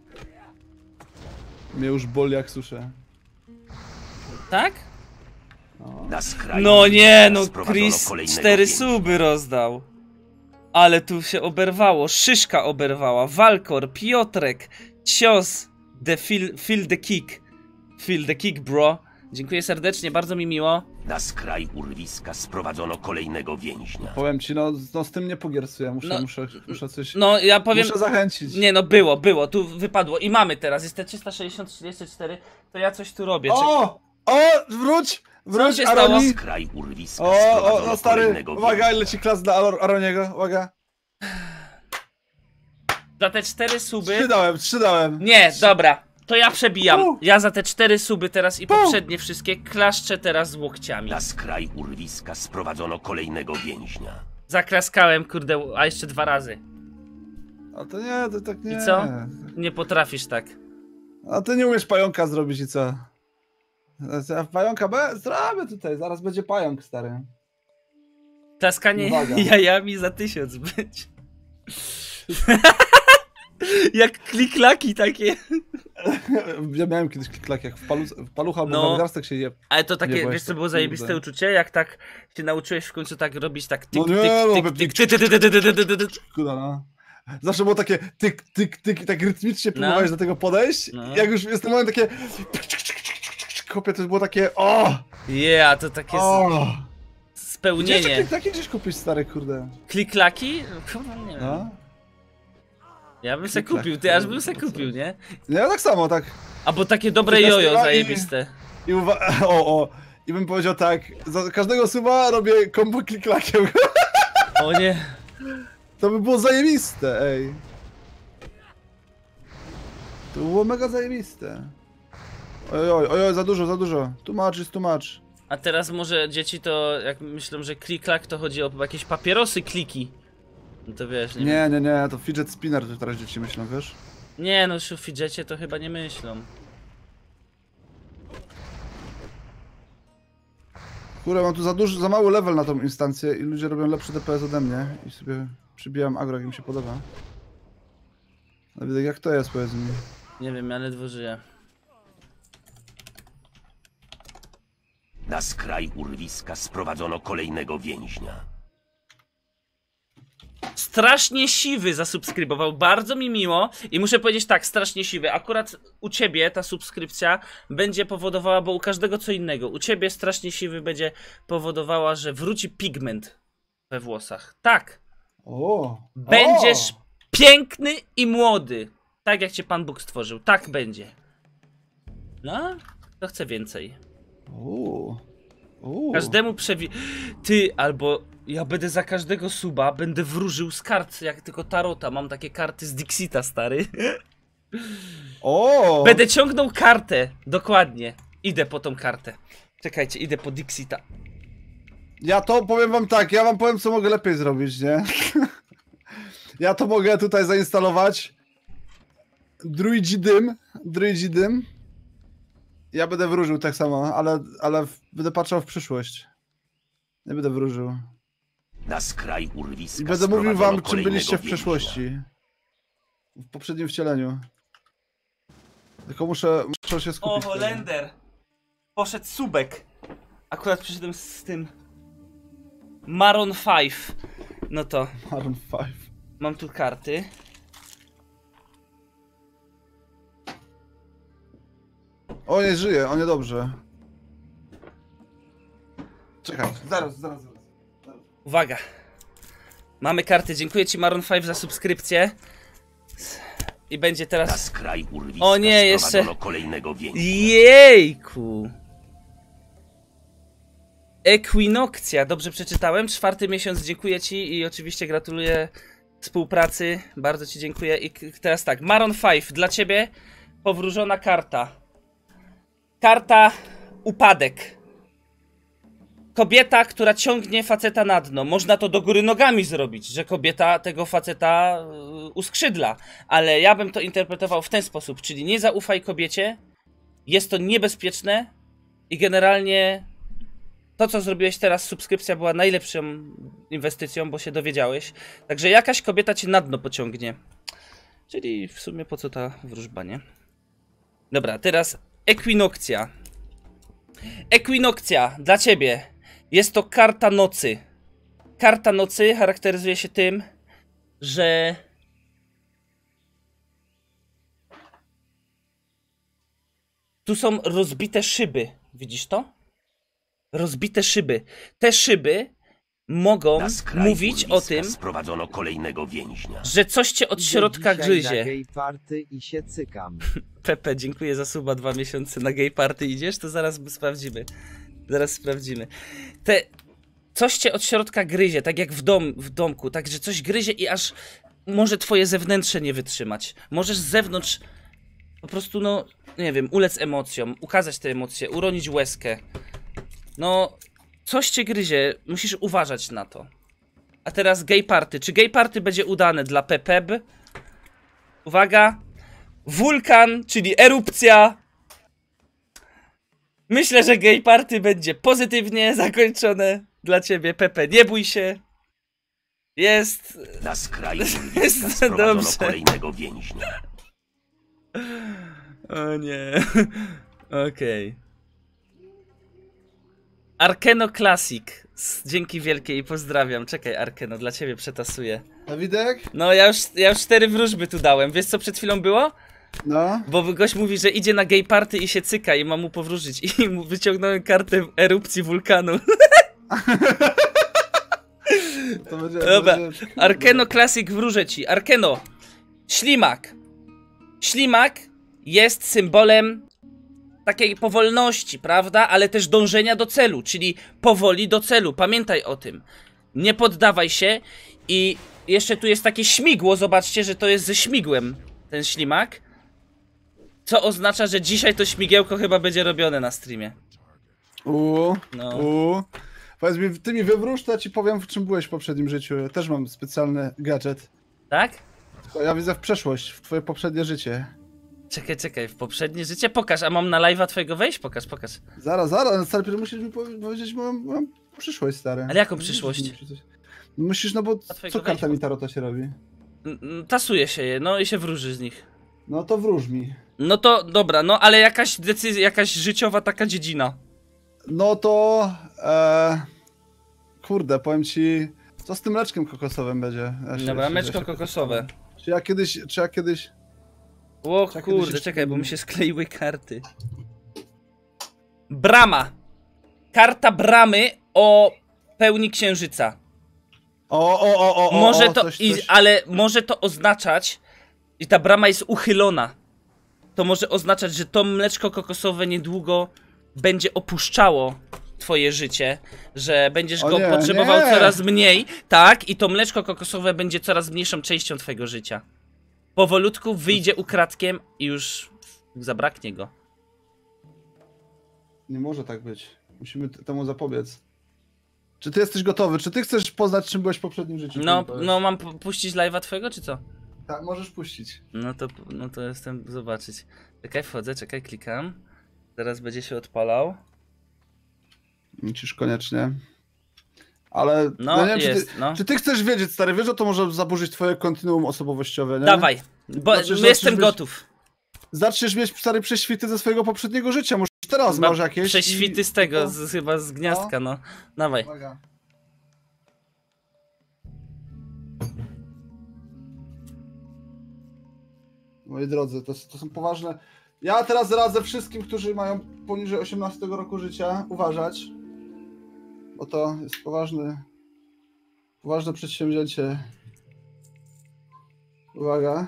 Mnie już boli jak suszę. Tak? Na skraju No nie, no sprowadzono Chris kolejnego 4 więźnia. suby rozdał. Ale tu się oberwało, Szyszka oberwała, Walkor, Piotrek, Cios, feel the kick. Feel the kick, bro. Dziękuję serdecznie, bardzo mi miło. Na skraj urwiska sprowadzono kolejnego więźnia. Powiem ci, no z tym nie pogiercuję, No, muszę coś... No ja powiem... Muszę zachęcić. Nie no, było, tu wypadło i mamy teraz, jest te 360, 34, to ja coś tu robię. O! Wróć! Wróć, się stało? Aroni! Skraj urwiska O, sprowadzono no stary, kolejnego uwaga, więźnia. leci klas dla Aroniego, uwaga. Za te 4 suby... 3 dałem. Nie, dobra, to ja przebijam. Pu. Ja za te 4 suby teraz i Pu. poprzednie wszystkie klaszczę teraz z łokciami. Na skraj urwiska sprowadzono kolejnego więźnia. Zaklaskałem, kurde, a jeszcze 2 razy. A to nie, to tak nie. I co? Nie potrafisz tak. A ty nie umiesz pająka zrobić i co? Ja pająka zrobię tutaj, zaraz będzie pająk, stary. Klaskanie Uwaga. jajami za 1000 być. Jak kliklaki takie. Ja miałem kiedyś kliklak, jak w palucha albo No. w nadgarstek się je. Ale to takie, Nie, bo wiesz jeszcze co było kurde. zajebiste uczucie? Jak tak się nauczyłeś w końcu tak robić tak tyk, No nie, no, tyk, pewnie- tyk, tyk, tyk, tyk, tyk, tyk, tyk, tyk, tyk. Kuda, no. Zawsze było takie tyk, tyk, tyk i tak rytmicznie próbowałeś do tego podejść. No. Jak już jest ten moment takie... Kopie, to było takie o! Yeah, to takie O! Gdzie jeszcze spełnienie. kliklaki gdzieś kupić, stary, kurde? Kliklaki? Kurwa, nie wiem. No. Ja bym se Kliklak, kupił, ty aż bym kurde, se to co? kupił, nie? Nie, tak samo, tak. Albo takie dobre Tylko jojo styla i- zajebiste. I o! I bym powiedział tak, za każdego suba robię kombo kliklakiem. O nie. To by było zajebiste, ej. To by było mega zajebiste. Oj, za dużo. Too much is too much. A teraz może dzieci to, jak myślą, że kliklak to chodzi o jakieś papierosy kliki. No to wiesz, nie? Nie, to fidget spinner to teraz dzieci myślą, wiesz? Nie no, już o fidżecie to chyba nie myślą. Kurde, mam tu za mały level na tą instancję i ludzie robią lepszy DPS ode mnie i sobie przybijam agro, jak im się podoba. Ale jak to jest, powiedz mi? Nie wiem, ja ledwo żyję. Na skraj urwiska sprowadzono kolejnego więźnia. Strasznie siwy zasubskrybował, bardzo mi miło i muszę powiedzieć tak, strasznie siwy, akurat u ciebie ta subskrypcja będzie powodowała, bo u każdego co innego, u ciebie strasznie siwy będzie powodowała, że wróci pigment we włosach, tak, będziesz piękny i młody, tak jak cię Pan Bóg stworzył, tak będzie. No, to chcę więcej. Każdemu Ty, albo ja będę za każdego suba, będę wróżył z kart, jak tylko tarota. Mam takie karty z Dixita, stary. Będę ciągnął kartę, dokładnie. Idę po tą kartę. Czekajcie, idę po Dixita. Ja to powiem wam tak, ja wam powiem co mogę lepiej zrobić, nie? Ja to mogę tutaj zainstalować. Druidzi dym. Ja będę wróżył tak samo, ale będę patrzał w przyszłość. Nie będę wróżył. Na skraj urwiska I będę mówił wam, sprowadzono czym byliście w kolejnego przeszłości. W poprzednim wcieleniu. Tylko muszę się O, skupić. Holender! Poszedł subek. Akurat przyszedłem z tym. Maroon 5. No to, Maroon 5. mam tu karty. O, nie żyje, o niedobrze. Czekaj, zaraz. Uwaga. Mamy karty, dziękuję ci Maroon 5 za subskrypcję. I będzie Na teraz... skraj urwiska O nie, jeszcze- sprowadzono kolejnego więźnia. Jejku! Equinokcja, dobrze przeczytałem? 4. miesiąc, dziękuję ci i oczywiście gratuluję współpracy, bardzo ci dziękuję. I teraz tak, Maroon 5, dla ciebie powróżona karta. Karta upadek. Kobieta, która ciągnie faceta na dno. Można to do góry nogami zrobić, że kobieta tego faceta uskrzydla. Ale ja bym to interpretował w ten sposób, czyli nie zaufaj kobiecie, jest to niebezpieczne i generalnie to, co zrobiłeś teraz, subskrypcja była najlepszą inwestycją, bo się dowiedziałeś. Także jakaś kobieta cię na dno pociągnie. Czyli w sumie po co ta wróżba, nie? Dobra, teraz ekwinokcja. Ekwinokcja, dla ciebie. Jest to karta nocy. Karta nocy charakteryzuje się tym, że... Tu są rozbite szyby. Widzisz to? Rozbite szyby. Te szyby mogą Na skraju mówić o urwiska tym, sprowadzono kolejnego więźnia. że coś cię od środka Idę dzisiaj gryzie. na gay party i się cykam. Pepe, dziękuję za suba 2 miesiące. Na gay party idziesz? To zaraz sprawdzimy. Zaraz sprawdzimy. Coś cię od środka gryzie, tak jak w domku, tak, że coś gryzie i aż może twoje zewnętrze nie wytrzymać. Możesz z zewnątrz po prostu, no, nie wiem, ulec emocjom, ukazać te emocje, uronić łezkę. No, coś cię gryzie, musisz uważać na to. A teraz gay party. Czy gay party będzie udane dla Pepeb? Uwaga. Wulkan, czyli erupcja. Myślę, że gay party będzie pozytywnie zakończone dla ciebie, Pepe. Nie bój się. Jest... Na skraju Jest urwiska sprowadzono dobrze. kolejnego więźnia. O nie. Okej. Arkeno Classic. Dzięki wielkie i pozdrawiam. Czekaj, Arkeno, dla ciebie przetasuję. Dawidek? No, ja już 4 wróżby tu dałem. Wiesz, co przed chwilą było? No. Bo gość mówi, że idzie na gay party i się cyka i ma mu powróżyć. I mu wyciągnąłem kartę erupcji wulkanu. To będzie, Dobra. będzie... Arkeno Classic wróżę ci. Arkeno. Ślimak. Ślimak jest symbolem takiej powolności, prawda? Ale też dążenia do celu, czyli powoli do celu. Pamiętaj o tym. Nie poddawaj się. I jeszcze tu jest takie śmigło. Zobaczcie, że to jest ze śmigłem ten ślimak. Co oznacza, że dzisiaj to śmigiełko chyba będzie robione na streamie. No. Powiedz mi, ty mi wywróż, to ja ci powiem, w czym byłeś w poprzednim życiu. Ja też mam specjalny gadżet. Tak? Tylko ja widzę w przeszłość, w twoje poprzednie życie. Czekaj, w poprzednie życie? Pokaż, a mam na live'a twojego wejść? Pokaż. Zaraz, stary, musisz mi powiedzieć, mam przyszłość, stary. Ale jaką przyszłość? Musisz, no bo twojego co kartami wejścia. tarota się robi? Tasuje się je, no i się wróży z nich. No to wróż mi. No to dobra, no ale jakaś decyzja, jakaś życiowa taka dziedzina. No to... Kurde, powiem ci... Co z tym mleczkiem kokosowym będzie? Dobra, mleczko kokosowe. Czy ja kiedyś... O Czekaj, kurde, kiedyś czekaj, bo mi się skleiły karty. Brama. Karta bramy o pełni księżyca. Może to, coś. ale może to oznaczać, i ta brama jest uchylona. To może oznaczać, że to mleczko kokosowe niedługo będzie opuszczało twoje życie, że będziesz O go nie, potrzebował nie. coraz mniej, tak, i to mleczko kokosowe będzie coraz mniejszą częścią twojego życia. Powolutku wyjdzie ukradkiem i już zabraknie go. Nie może tak być. Musimy temu zapobiec. Czy ty jesteś gotowy? Czy ty chcesz poznać, czym byłeś w poprzednim życiu? No mam puścić live'a twojego, czy co? Tak, możesz puścić. No to jestem, zobaczyć. Czekaj, wchodzę, klikam. Zaraz będzie się odpalał. Musisz koniecznie. Ale No, ja nie wiem, jest, czy ty chcesz wiedzieć, stary, wiesz, że to może zaburzyć twoje kontinuum osobowościowe, nie? Dawaj, bo jestem gotów. Zaczniesz mieć, stary, prześwity ze swojego poprzedniego życia, może teraz masz jakieś. Prześwity z tego, chyba z gniazdka, no. Dawaj. Uwaga. Moi drodzy, to są poważne... Ja teraz radzę wszystkim, którzy mają poniżej 18 roku życia, uważać. Bo to jest poważne przedsięwzięcie. Uwaga.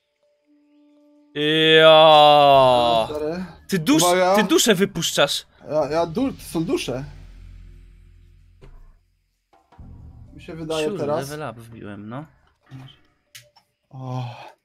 Ja. Stary. Ty duszę wypuszczasz. To są dusze. Mi się wydaje teraz. Level up wbiłem, no. O.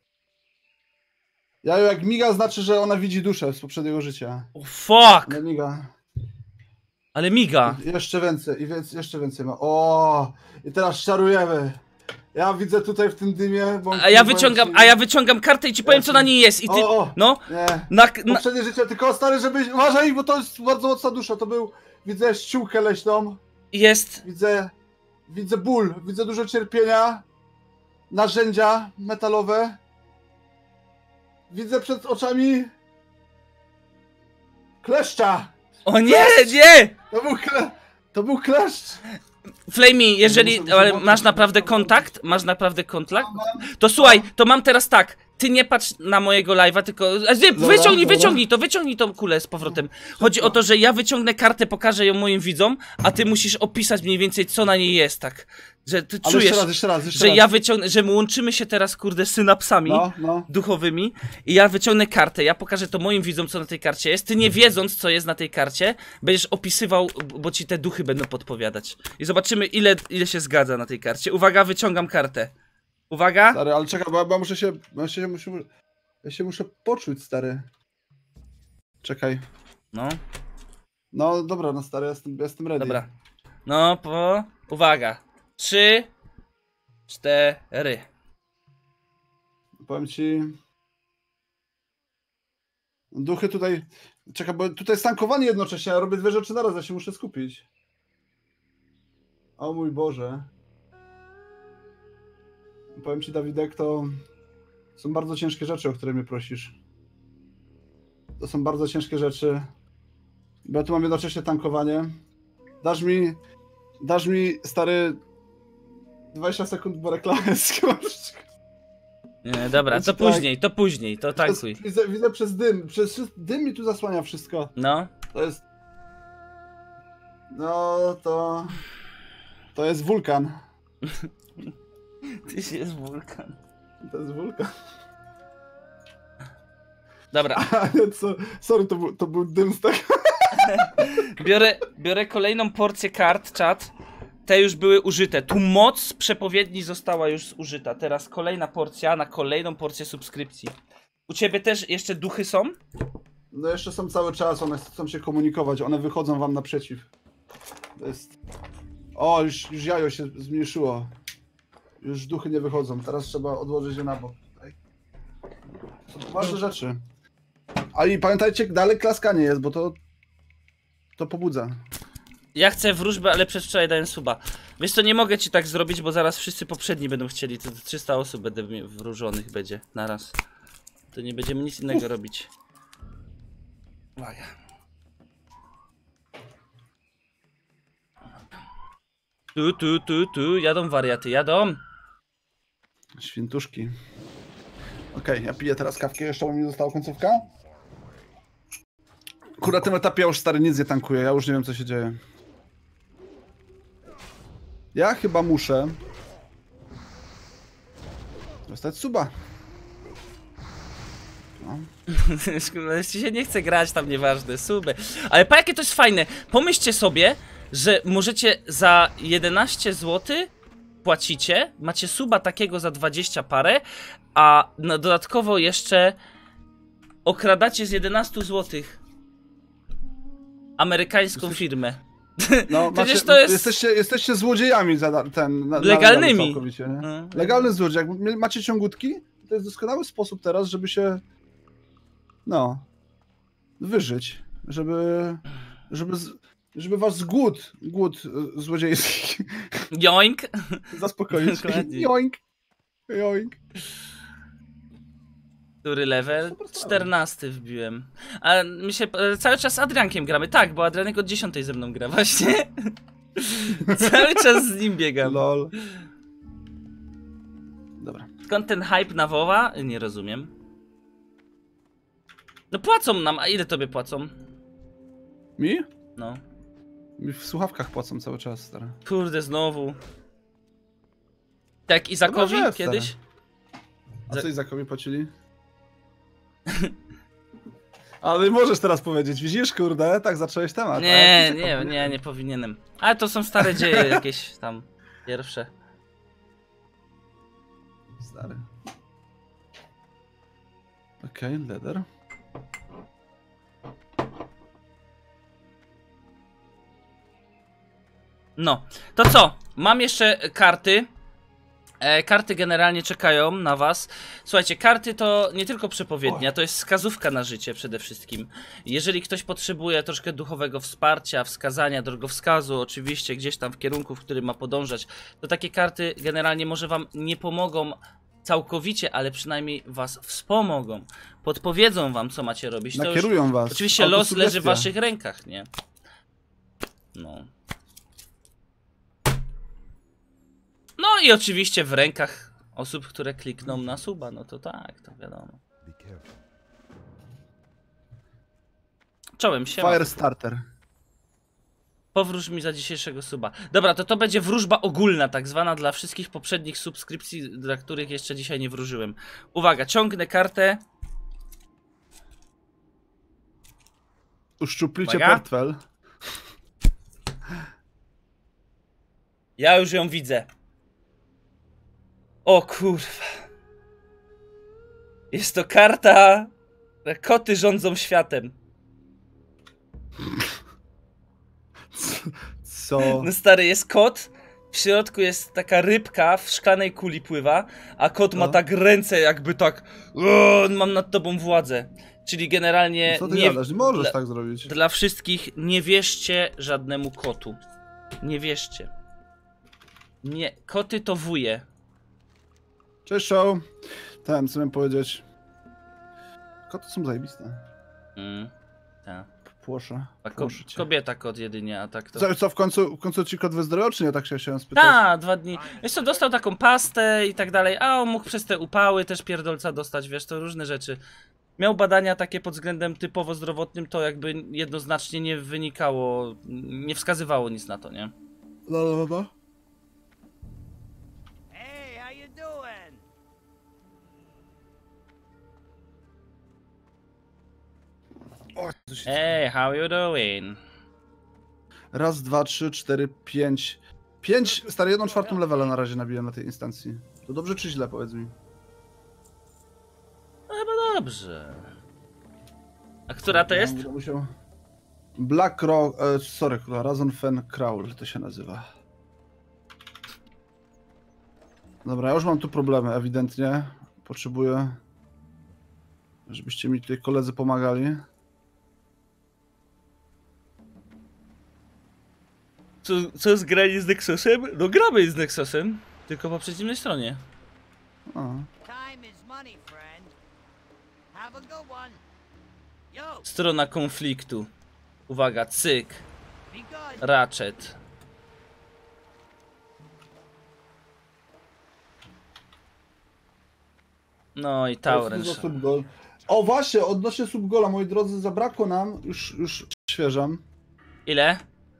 Ja jak miga, znaczy, że ona widzi duszę z poprzedniego życia. Oh fuck! Nie miga. Ale miga. Jeszcze więcej, jeszcze więcej ma. O, i teraz czarujemy. Ja widzę tutaj w tym dymie. A ja wyciągam kartę i ci powiem, co na niej jest. I ty. No. Nie. Poprzednie życie, tylko stary, żebyś. Uważaj, bo to jest bardzo mocna dusza. To był. Widzę ściółkę leśną. Jest. Widzę ból, widzę dużo cierpienia. Narzędzia metalowe. Widzę przed oczami kleszcza O nie, nie! To był kleszcz! Flamey, jeżeli muszę ale włączyć, masz naprawdę kontakt, to słuchaj, to mam teraz tak, ty nie patrz na mojego live'a, tylko... Wyciągnij tą kulę z powrotem. Chodzi o to, że ja wyciągnę kartę, pokażę ją moim widzom, a ty musisz opisać mniej więcej, co na niej jest, tak. Że ty Ale czujesz, jeszcze raz. że ja wyciągnę, że my łączymy się teraz, kurde, synapsami No. duchowymi i ja wyciągnę kartę, ja pokażę to moim widzom, co na tej karcie jest, ty nie wiedząc, co jest na tej karcie, będziesz opisywał, bo ci te duchy będą podpowiadać. I zobaczymy, ile się zgadza na tej karcie. Uwaga, wyciągam kartę. Uwaga. Stary, ale czekaj, bo ja muszę poczuć, stary. Czekaj. No, No dobra, no stary, jestem ready. dobra. No, uwaga. 3, 4. Powiem ci... Duchy tutaj... Czekaj, bo tutaj jest tankowanie jednocześnie, ja robię dwie rzeczy naraz, ja się muszę skupić. O mój Boże. Powiem ci, Dawidek, to są bardzo ciężkie rzeczy, o które mnie prosisz. To są bardzo ciężkie rzeczy. Bo ja tu mam jednocześnie tankowanie. Dasz mi, stary, 20 sekund, bo reklamę skończysz. Nie, dobra, to tak. później, to tankuj. Widzę przez dym mi tu zasłania wszystko. No. To jest... No, to jest wulkan. Tyś jest wulkan. To jest wulkan. Dobra. Ale co? Sorry, to był dym z tego. Biorę kolejną porcję kart, czat. Te już były użyte. Tu moc przepowiedni została już zużyta. Teraz kolejna porcja na kolejną porcję subskrypcji. U ciebie też jeszcze duchy są? No jeszcze są cały czas, one chcą się komunikować, one wychodzą wam naprzeciw. To jest... O, już jajo się zmniejszyło. Już duchy nie wychodzą, teraz trzeba odłożyć je na bok. To są ważne rzeczy. A i pamiętajcie, dalej klaskanie jest, bo to pobudza. Ja chcę wróżbę, ale przedwczoraj dałem suba. Wiesz co, nie mogę ci tak zrobić, bo zaraz wszyscy poprzedni będą chcieli. To 300 osób będę wróżonych będzie naraz. To nie będziemy nic innego robić. Uwaga. Tu, jadą wariaty, jadą. Świętuszki. Okej, ja piję teraz kawkę, jeszcze mi została końcówka. Kurde, na tym etapie ja już stary nic nie tankuję, ja już nie wiem co się dzieje. Ja chyba muszę dostać suba. No. Jeśli się nie chce grać, tam nieważne, suby. Ale pa jakie to jest fajne. Pomyślcie sobie, że możecie za 11 zł płacicie, macie suba takiego za 20 parę, a dodatkowo jeszcze okradacie z 11 zł amerykańską firmę. No, przecież to jest... Jesteście złodziejami legalnymi. Całkowicie, nie? Legalny złodziej. Jak macie ciągutki, to jest doskonały sposób teraz, żeby się wyżyć. Żeby wasz głód złodziejski Joink. zaspokoić. Joink. Joink. Który level? 14 wbiłem. A my się cały czas z Adriankiem gramy. Tak, bo Adrianek od 10 ze mną gra właśnie. Cały czas z nim biegam. Lol. Dobra. Skąd ten hype na WoWa? Nie rozumiem. No płacą nam, a ile tobie płacą? Mi? No. Mi w słuchawkach płacą cały czas, stary. Kurde, znowu. Tak Izakowi Dobra, kiedyś? A co Izakowi płacili? Ale możesz teraz powiedzieć, widzisz, kurde, tak zacząłeś temat. Nie powinienem. Ale to są stare dzieje jakieś tam pierwsze. Stary. Okej, leather. No, to co? Mam jeszcze karty. Karty generalnie czekają na was. Słuchajcie, karty to nie tylko przepowiednia, to jest wskazówka na życie przede wszystkim. Jeżeli ktoś potrzebuje troszkę duchowego wsparcia, wskazania, drogowskazu, oczywiście gdzieś tam w kierunku, w którym ma podążać, to takie karty generalnie może wam nie pomogą całkowicie, ale przynajmniej was wspomogą. Podpowiedzą wam, co macie robić. To już, Nakierują was. oczywiście los leży w Autosugestia. waszych rękach, nie? No. No i oczywiście w rękach osób, które klikną na suba, no to tak, to wiadomo. Czołem się. Firestarter. Powróż mi za dzisiejszego suba. Dobra, to będzie wróżba ogólna, tak zwana dla wszystkich poprzednich subskrypcji, dla których jeszcze dzisiaj nie wróżyłem. Uwaga, ciągnę kartę. Uszczuplicie Uwaga. portfel. Ja już ją widzę. O kurwa. Jest to karta. Koty rządzą światem. Co? No stary, jest kot. W środku jest taka rybka, w szklanej kuli pływa, a kot ma No. tak ręce, jakby tak. "O, mam nad tobą władzę. Czyli generalnie. Co ty gadasz? Nie możesz tak zrobić. Dla wszystkich, nie wierzcie żadnemu kotu. Nie wierzcie. Nie, koty to wuje. Cześć, show. Tam, co miałem powiedzieć. Koty są zajebiste. Tak. Płoszę. A Proszę cię. kobieta kot jedynie, a tak to. Co, w końcu ci kot wyzdrowiał, czy nie? Tak się chciałem spytać. Tak, 2 dni. Wiesz co, dostał taką pastę i tak dalej, a on mógł przez te upały też pierdolca dostać, wiesz, to różne rzeczy. Miał badania takie pod względem typowo zdrowotnym, to jakby jednoznacznie nie wynikało, nie wskazywało nic na to, nie? No. Hey, how you doing? Hey, how you doing? Raz, dwa, trzy, cztery, pięć. 5, stary, 1/4 levela na razie nabiłem na tej instancji. To dobrze czy źle, powiedz mi? No chyba dobrze. A która to jest? Ja będę musiał... Black Crow, sorry, Razon Fen Crawl to się nazywa. Dobra, ja już mam tu problemy, ewidentnie. Potrzebuję, żebyście mi tutaj koledzy pomagali. Co z granie z Nexusem? No gramy z Nexusem, tylko po przeciwnej stronie. O. Time is money, friend. Have a good one. Yo, Strona konfliktu. Uwaga, cyk, be good. ratchet. No i Tauren. Za subgol. O właśnie, odnośnie subgola, moi drodzy, zabrakło nam, już świeżam. Ile?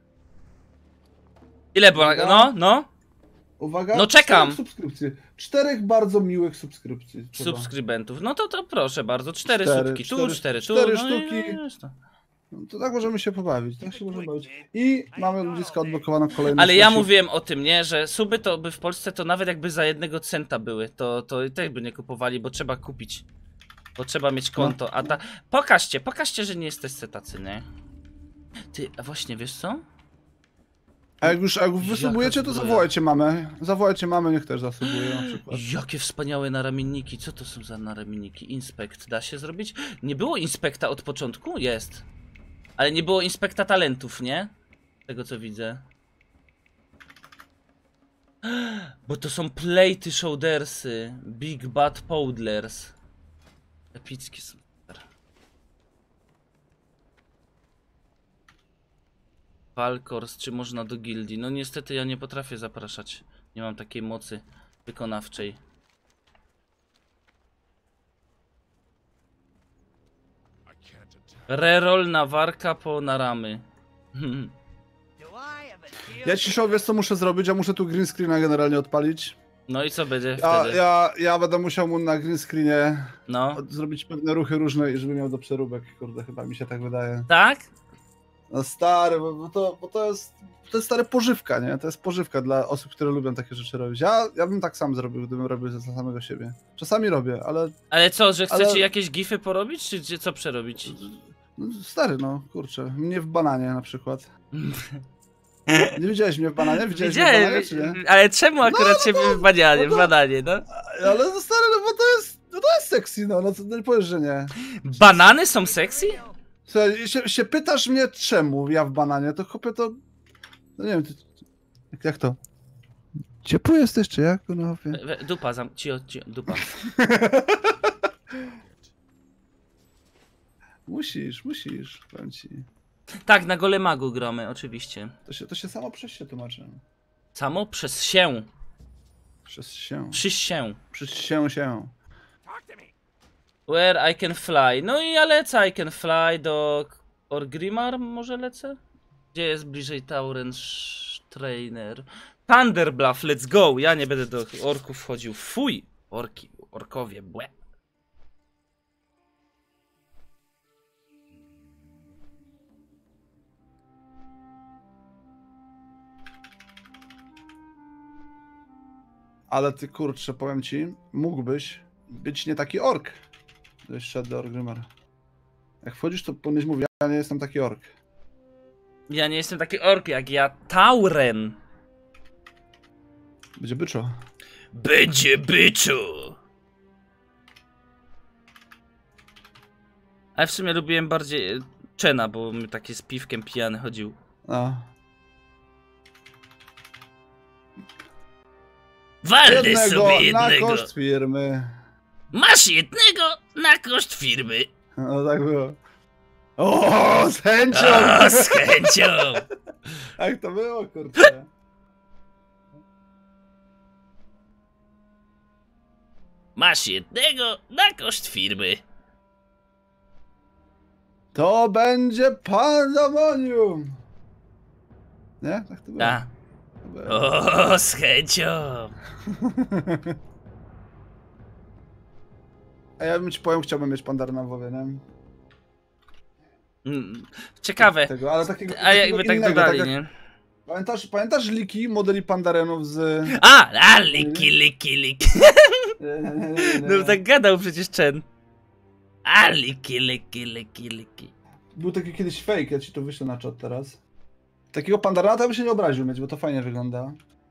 Ile było? No? Uwaga, No czekam. 4 subskrypcji. 4 bardzo miłych subskrypcji. trzeba. Subskrybentów. No to proszę bardzo, 4 Cztery, subki, tu cztery- 4 tu. cztery no sztuki. No. No to tak możemy się pobawić, tak się możemy bawić. I mamy ludziska odblokowaną kolejną. Ale ja stasię. mówiłem o tym, nie, że suby to by w Polsce to nawet jakby za 1 centa były, to i tak by nie kupowali, bo trzeba kupić. Bo trzeba mieć konto, a ta... Pokażcie, że nie jesteście tacy, nie? Ty, a właśnie, wiesz co? A jak już wysubujecie, to zbroja. zawołajcie mamę. Zawołajcie mamę, niech też zasubuje na przykład. Jakie wspaniałe naramienniki, co to są za naramienniki? Inspekt, da się zrobić? Nie było inspekta od początku? Jest. Ale nie było inspekta talentów, nie? Z tego co widzę. Bo to są platy shouldersy, big bad powdlers. Epickie są. Valkors, czy można do gildii? No niestety ja nie potrafię zapraszać. Nie mam takiej mocy wykonawczej. Reroll na warka po naramy. Do I have a deal? Ja ci show, wiesz co muszę zrobić? Ja muszę tu green screena generalnie odpalić. No i co będzie wtedy? Ja będę musiał mu na green screenie No. zrobić pewne ruchy różne i żeby miał do przeróbek, kurde, chyba mi się tak wydaje. Tak? No stary, bo to jest stare pożywka, nie? To jest pożywka dla osób, które lubią takie rzeczy robić. Ja bym tak sam zrobił, gdybym robił za samego siebie. Czasami robię, ale Ale co, że chcecie Ale- jakieś gify porobić, czy co przerobić? no, stary, no kurczę. Mnie w bananie na przykład. Nie widziałeś mnie w bananie? Widziałeś mnie w bananie, czy nie? ale czemu akurat ciebie w banianie, no w bananie, no? Ale no stary, no bo to jest sexy, no co nie powiesz, że nie. Banany są sexy? Słuchaj, się pytasz mnie czemu ja w bananie, to chłopie to... No nie wiem, jak to? Ciepło jest jeszcze, jak? No, Dupa, dupa. musisz, powiem ci. Tak, na Golemagu gramy, oczywiście. To się samo przez się tłumaczy. Samo przez się. Przez się. Przyś się. Przez się. Talk to me. Where I can fly. No i ja lecę, I can fly do Orgrimmar może lecę? Gdzie jest bliżej Tauren Trainer? Thunderbluff, let's go! Ja nie będę do orków wchodził. Fuj! Orkowie, błe. Ale ty kurczę, powiem ci, mógłbyś być nie taki ork. Gdybyś szedł do Orgrimmar. Jak wchodzisz, to powinieneś mówić, ja nie jestem taki ork. Ja nie jestem taki ork jak ja, Tauren. Będzie byczo. Będzie byczu! Ale w sumie lubiłem bardziej Chena, bo mi taki z piwkiem pijany chodził. A. Walnę sobie na jednego! koszt firmy. Masz jednego na koszt firmy! No tak było. O, z chęcią! O, z chęcią! Jak to było, kurczę. Masz jednego na koszt firmy. To będzie pandemonium! Nie? Tak to było. A. To było. O, z chęcią! A ja bym ci powiem, chciałbym mieć pandarę na WoWie, nie? Ciekawe. Tego, ale takiego, A jakby tak innego, dodali, tak jak- nie? Pamiętasz liki modeli pandarenów z... A, liki. Nie. No tak gadał przecież Chen. A, liki. Był taki kiedyś fake, ja ci to wyślę na czat teraz. Takiego pandarana to bym się nie obraził mieć, bo to fajnie wygląda.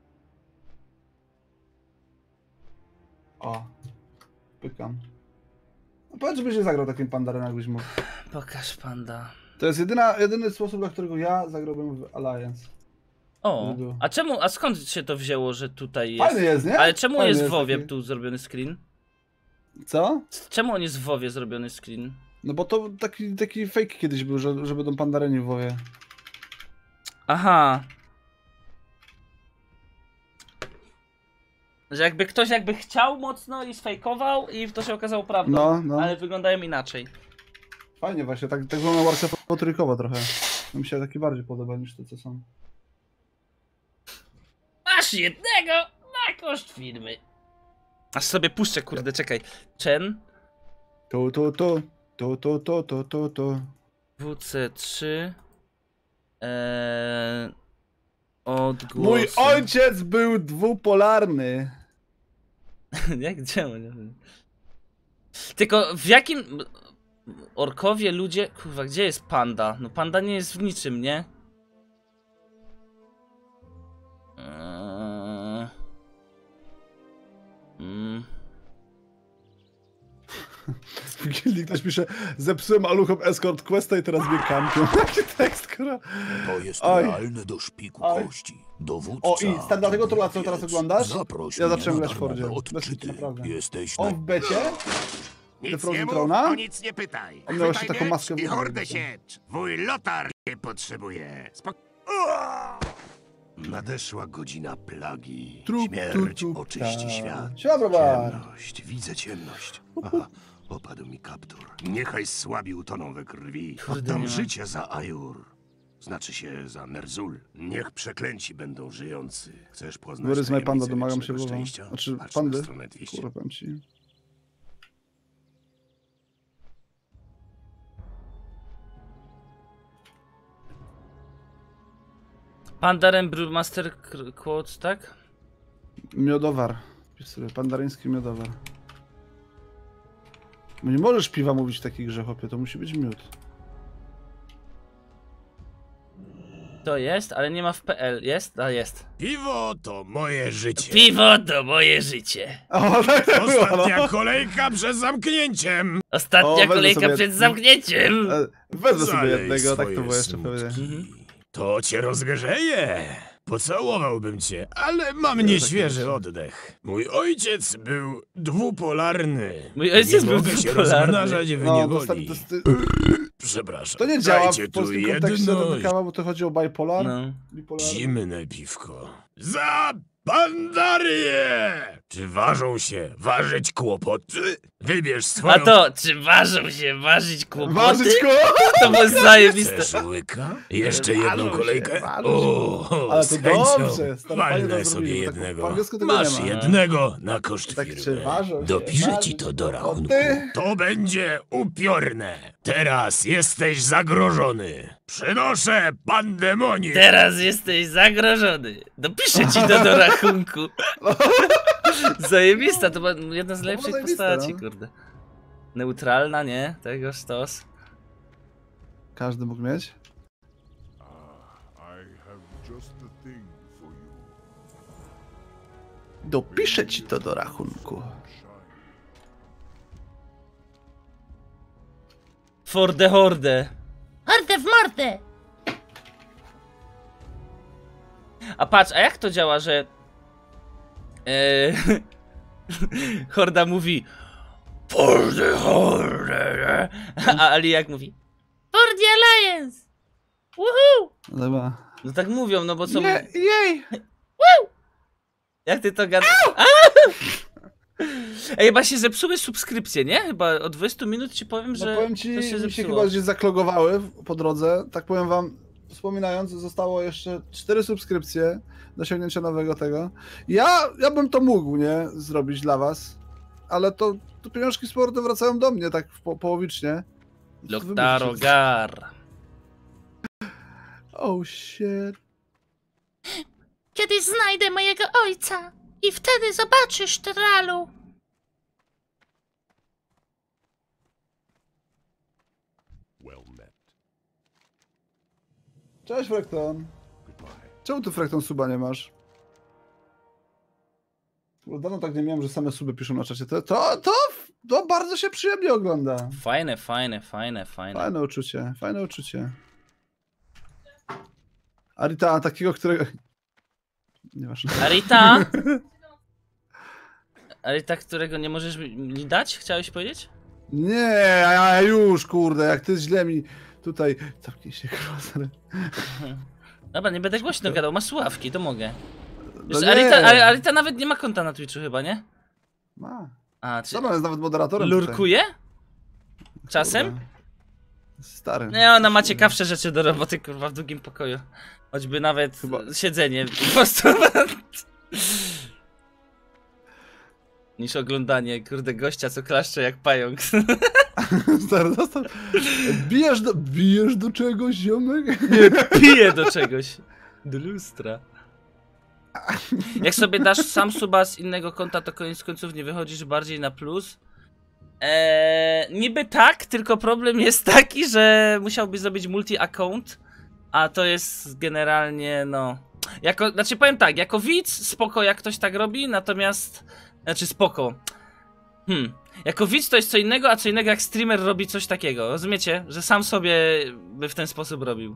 O. Pykam. No powiedz, żebyś nie zagrał takim pandarenem, jakbyś mógł. Pokaż panda. To jest jedyny sposób, dla którego ja zagrałbym w Alliance. O, a skąd się to wzięło, że tutaj jest? Fajny jest, nie? Ale czemu Fajny jest w jest WoWie taki. tu zrobiony screen? Co? Czemu on jest w WoWie zrobiony screen? No bo to taki fake kiedyś był, że będą pandareni w WoWie. Aha. Że jakby ktoś chciał mocno i sfejkował i to się okazało prawdą. No. Ale wyglądają inaczej. Fajnie właśnie, tak wygląda Warcraft trójkowo trochę. Mi się taki bardziej podoba niż te, co są. Masz jednego na koszt firmy. Aż sobie puszczę, kurde, czekaj. Chen. Tu. WC3. Odgłosy. Mój ojciec był dwupolarny. Jak gdzie? Tylko w jakim... Orkowie, ludzie... Kurwa, gdzie jest panda? No panda nie jest w niczym, nie? W gildii ktoś pisze, zepsułem aluchom escort questa i teraz mnie kampią. Jaki tekst, kurwa. To jest Oj. realne do szpiku Oj. kości. Dowódca. O, i dlatego trolla, co teraz oglądasz? Zaproś Ja mnie zacząłem na grać w Fordzie. darmowe Bez odczyty. naprawdę. Jesteś On w becie? The Nic Frozen nie mów, Throna? o nic nie pytaj. On miał jeszcze Chwytaj taką miecz maskę w i ogóle, hordę wiecie. siecz. Wuj Lotar nie potrzebuje. Nadeszła godzina plagi. Trup, Śmierć trup, oczyści ta. świat. Siema, browar. Ciemność, widzę ciemność. Aha, opadł mi kaptur. Niechaj słabi utoną we krwi. Kurde, Oddam nie ma. życie za Ajur. Znaczy się za Nerzul. Niech przeklęci będą żyjący. Chcesz poznać Where is my panda? tajemnicę Domagam się wiecznego WoWa. szczęścia? Znaczy, Patrz na pandy? stronę 200. Kurwa, powiem ci. Pandaren Brewmaster Quotes, tak? Miodowar. Pisz sobie, pandaryński miodowar. No nie możesz piwa mówić w takiej grze, chłopie, to musi być miód. To jest, ale nie ma w PL. Jest? A jest. Piwo to moje życie. Piwo to moje życie. O, tak to było, no. kolejka przed zamknięciem. Ostatnia O, wezmę kolejka sobie- przed zamknięciem. Wezmę sobie Zalej jednego, tak to swoje było jeszcze smutki. pewnie. To cię rozgrzeje. Pocałowałbym cię, ale mam nieświeży oddech. Mój ojciec był dwupolarny. Mój ojciec nie był mogę się dwupolarny. rozmnażać w No, niewoli. to Przepraszam. nie działa Dajcie w tu polskim kontekście jedność. do kawa, bo to chodzi o bipolar. No. Bipolar. Zimne piwko. Za Pandarię! Czy ważą się ważyć kłopoty? Wybierz swoją... A to, czy ważą się ważyć kłopoty? Ważyć go! To było zajebiste. Chcesz łyka? Jeszcze Ważą jedną się, kolejkę? ważą się. Ale z to chęcią. dobrze, stary, fajnie Walnę to sobie zrobili, bo tak jednego. po angielsku tego Masz nie ma. jednego na koszt Tak czy firmy. ważą się, Dopiszę ważą ci to się do rachunku. kłopoty? To będzie upiorne. Teraz jesteś zagrożony. Przynoszę pandemonię. Teraz jesteś zagrożony. Dopiszę ci to do rachunku. Zajebista, to była jedna z lepszych zajebiste, postaci, no. kurde. Neutralna, nie? Tego sztos. Każdy mógł mieć? Dopiszę ci to do rachunku. For the horde. Hordę w mordę! A patrz, a jak to działa, że... Horda mówi... For the horde. A Ali jak mówi? For the Alliance! Woohoo! Dobra. No tak mówią, no bo co... Jej! Jak ty to gadasz? Ej, chyba się zepsuły subskrypcje, nie? Chyba od 20 minut ci powiem, że No powiem ci, to się mi się zepsuło. chyba gdzieś zaklogowały po drodze. Tak powiem wam, wspominając, zostało jeszcze 4 subskrypcje do osiągnięcia nowego tego. Ja bym to mógł, nie? Zrobić dla was. Ale to pieniążki z powrotem wracają do mnie, tak połowicznie. Loktarogar. Oh shit. Kiedyś znajdę mojego ojca i wtedy zobaczysz, Tralu. Cześć, Frekton. Czemu ty, Frekton, suba nie masz? Bo dawno tak nie miałem, że same suby piszą na czacie. To bardzo się przyjemnie ogląda. Fajne, fajne, fajne, fajne. Fajne uczucie, fajne uczucie. Arita, takiego, którego... Nieważne. Arita? Arita, którego nie możesz mi dać? Chciałeś powiedzieć? Nie, ja już, kurde, jak ty źle mi tutaj... Zamknij się, kurwa. Dobra, nie będę głośno gadał, masz słuchawki, to mogę. No Wiesz, nie. Arita nawet nie ma konta na Twitchu chyba, nie? Ma. A, czy Ona jest nawet moderatorem lurkuje? tutaj. Czasem? Kurde. Stary. Nie, ona ma ciekawsze rzeczy do roboty, kurwa, w drugim pokoju. Choćby nawet siedzenie po prostu. Niż oglądanie, kurde, gościa, co klaszcze jak pająk. Stary, zostaw. Bijesz do czegoś, ziomek? Nie, piję do czegoś. Do lustra. Jak sobie dasz sam suba z innego konta, to koniec końców nie wychodzisz bardziej na plus? Niby tak, tylko problem jest taki, że musiałbyś zrobić multi-account, a to jest generalnie, no... Znaczy powiem tak, jako widz spoko jak ktoś tak robi, natomiast... Znaczy spoko. Jako widz to jest co innego, a co innego jak streamer robi coś takiego, rozumiecie? Że sam sobie by w ten sposób robił.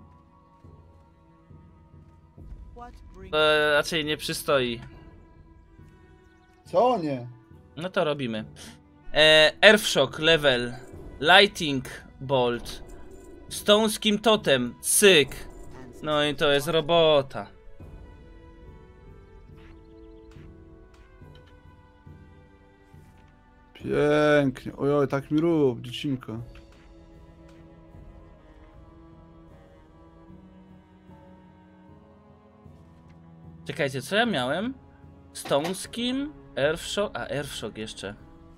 To raczej nie przystoi. Co nie? No to robimy. Earthshock level. Lighting bolt. Stoneskim totem. Cyk. No i to jest robota. Pięknie. Ojoj, tak mi rób, dziecinko. Czekajcie, co ja miałem? Stoneskim, Earthshock, a Earthshock jeszcze.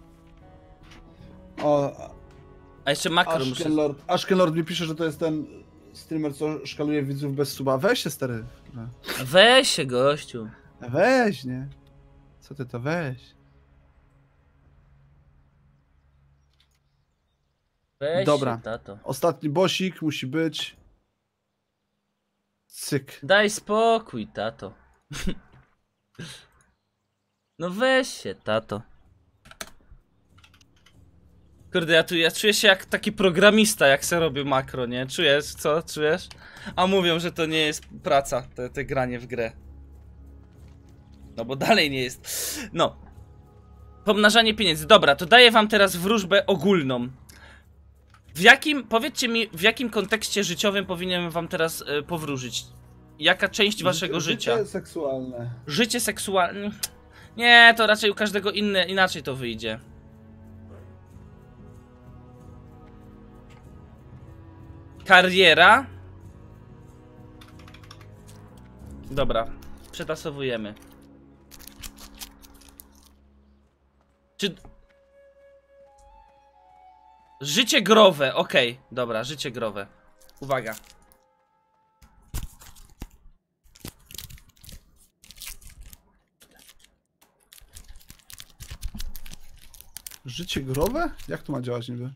O, A jeszcze makro muszę... Ashkenlord mi pisze, że to jest ten streamer, co szkaluje widzów bez suba. Weź się, stary. Weź się, gościu. Weź, nie? Co ty to weź? Weź Dobra. się, tato. Ostatni bosik musi być. Cyk. Daj spokój, tato. No weź się, tato. Kurde, ja czuję się jak taki programista, jak se robię makro, nie? Czujesz, co? Czujesz? A mówią, że to nie jest praca, te granie w grę. No bo dalej nie jest. No. Pomnażanie pieniędzy. Dobra, to daję wam teraz wróżbę ogólną. Powiedzcie mi, w jakim kontekście życiowym powinienem wam teraz powróżyć? Jaka część waszego życia? Życie seksualne. Życie seksualne? Nie, to raczej u każdego inaczej to wyjdzie. Kariera? Dobra, przetasowujemy. Czy... Życie growe, okej, dobra, życie growe. Uwaga. Życie growe? Jak to ma działać niby?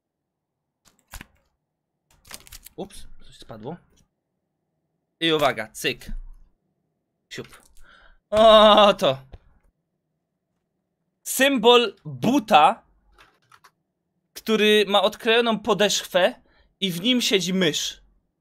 Ups, coś spadło. I uwaga, cyk. Siup. O, to. Symbol buta, który ma odklejoną podeszwę i w nim siedzi mysz.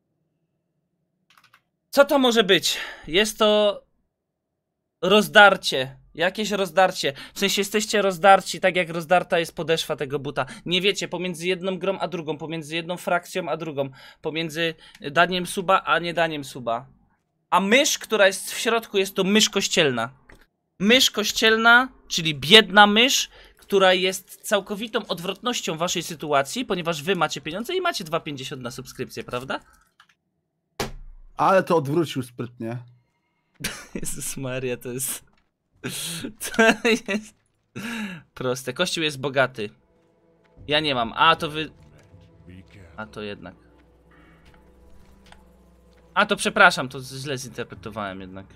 Co to może być? Jest to rozdarcie. Jakieś rozdarcie. W sensie jesteście rozdarci, tak jak rozdarta jest podeszwa tego buta. Nie wiecie, pomiędzy jedną grą a drugą, pomiędzy jedną frakcją a drugą, pomiędzy daniem suba a nie daniem suba. A mysz, która jest w środku, jest to mysz kościelna. Mysz kościelna, czyli biedna mysz, która jest całkowitą odwrotnością waszej sytuacji, ponieważ wy macie pieniądze i macie 2,50 na subskrypcję, prawda? Ale to odwrócił sprytnie. Jezus Maria, to jest... To jest... proste. Kościół jest bogaty. Ja nie mam. A, to wy... A, to jednak. A, to przepraszam, to źle zinterpretowałem jednak.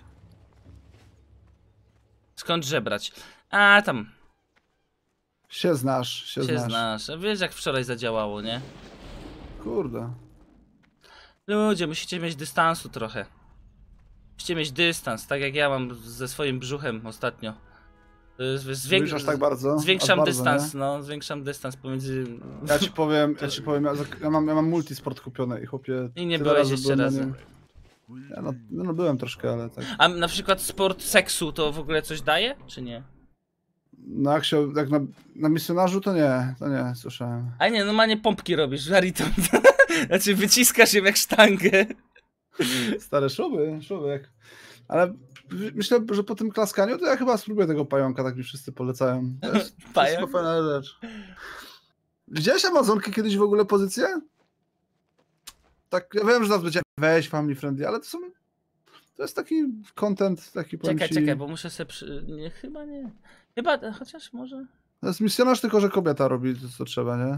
Skąd żebrać? A, tam... Się znasz, się się znasz. znasz. A wiesz, jak wczoraj zadziałało, nie? Kurde. Ludzie, musicie mieć dystansu trochę. Musicie mieć dystans, tak jak ja mam ze swoim brzuchem ostatnio. Mówisz aż tak bardzo? Zwiększam Aż bardzo, dystans, nie? no, zwiększam dystans pomiędzy... Ja ci powiem, ja mam multisport kupione i chłopie... I nie tyle byłeś razy jeszcze byłem na razy. nim. Ja no byłem troszkę, ale tak. A na przykład sport seksu to w ogóle coś daje, czy nie? No jak na misjonarzu to nie słyszałem. A nie, normalnie pompki robisz, Hariton. Znaczy wyciskasz je jak sztangę. Stare szuby jak... Ale myślę, że po tym klaskaniu to ja chyba spróbuję tego pająka, tak mi wszyscy polecają. To jest Pająk? wszystko fajna rzecz. Widziałeś Amazonki kiedyś w ogóle pozycję? Tak, ja wiem, że nas będzie weź family friendly, ale to jest taki content, taki powiem ci... Czekaj, bo muszę sobie nie, chyba nie. Chyba, chociaż może... To jest misjonarz, tylko że kobieta robi to, co trzeba, nie?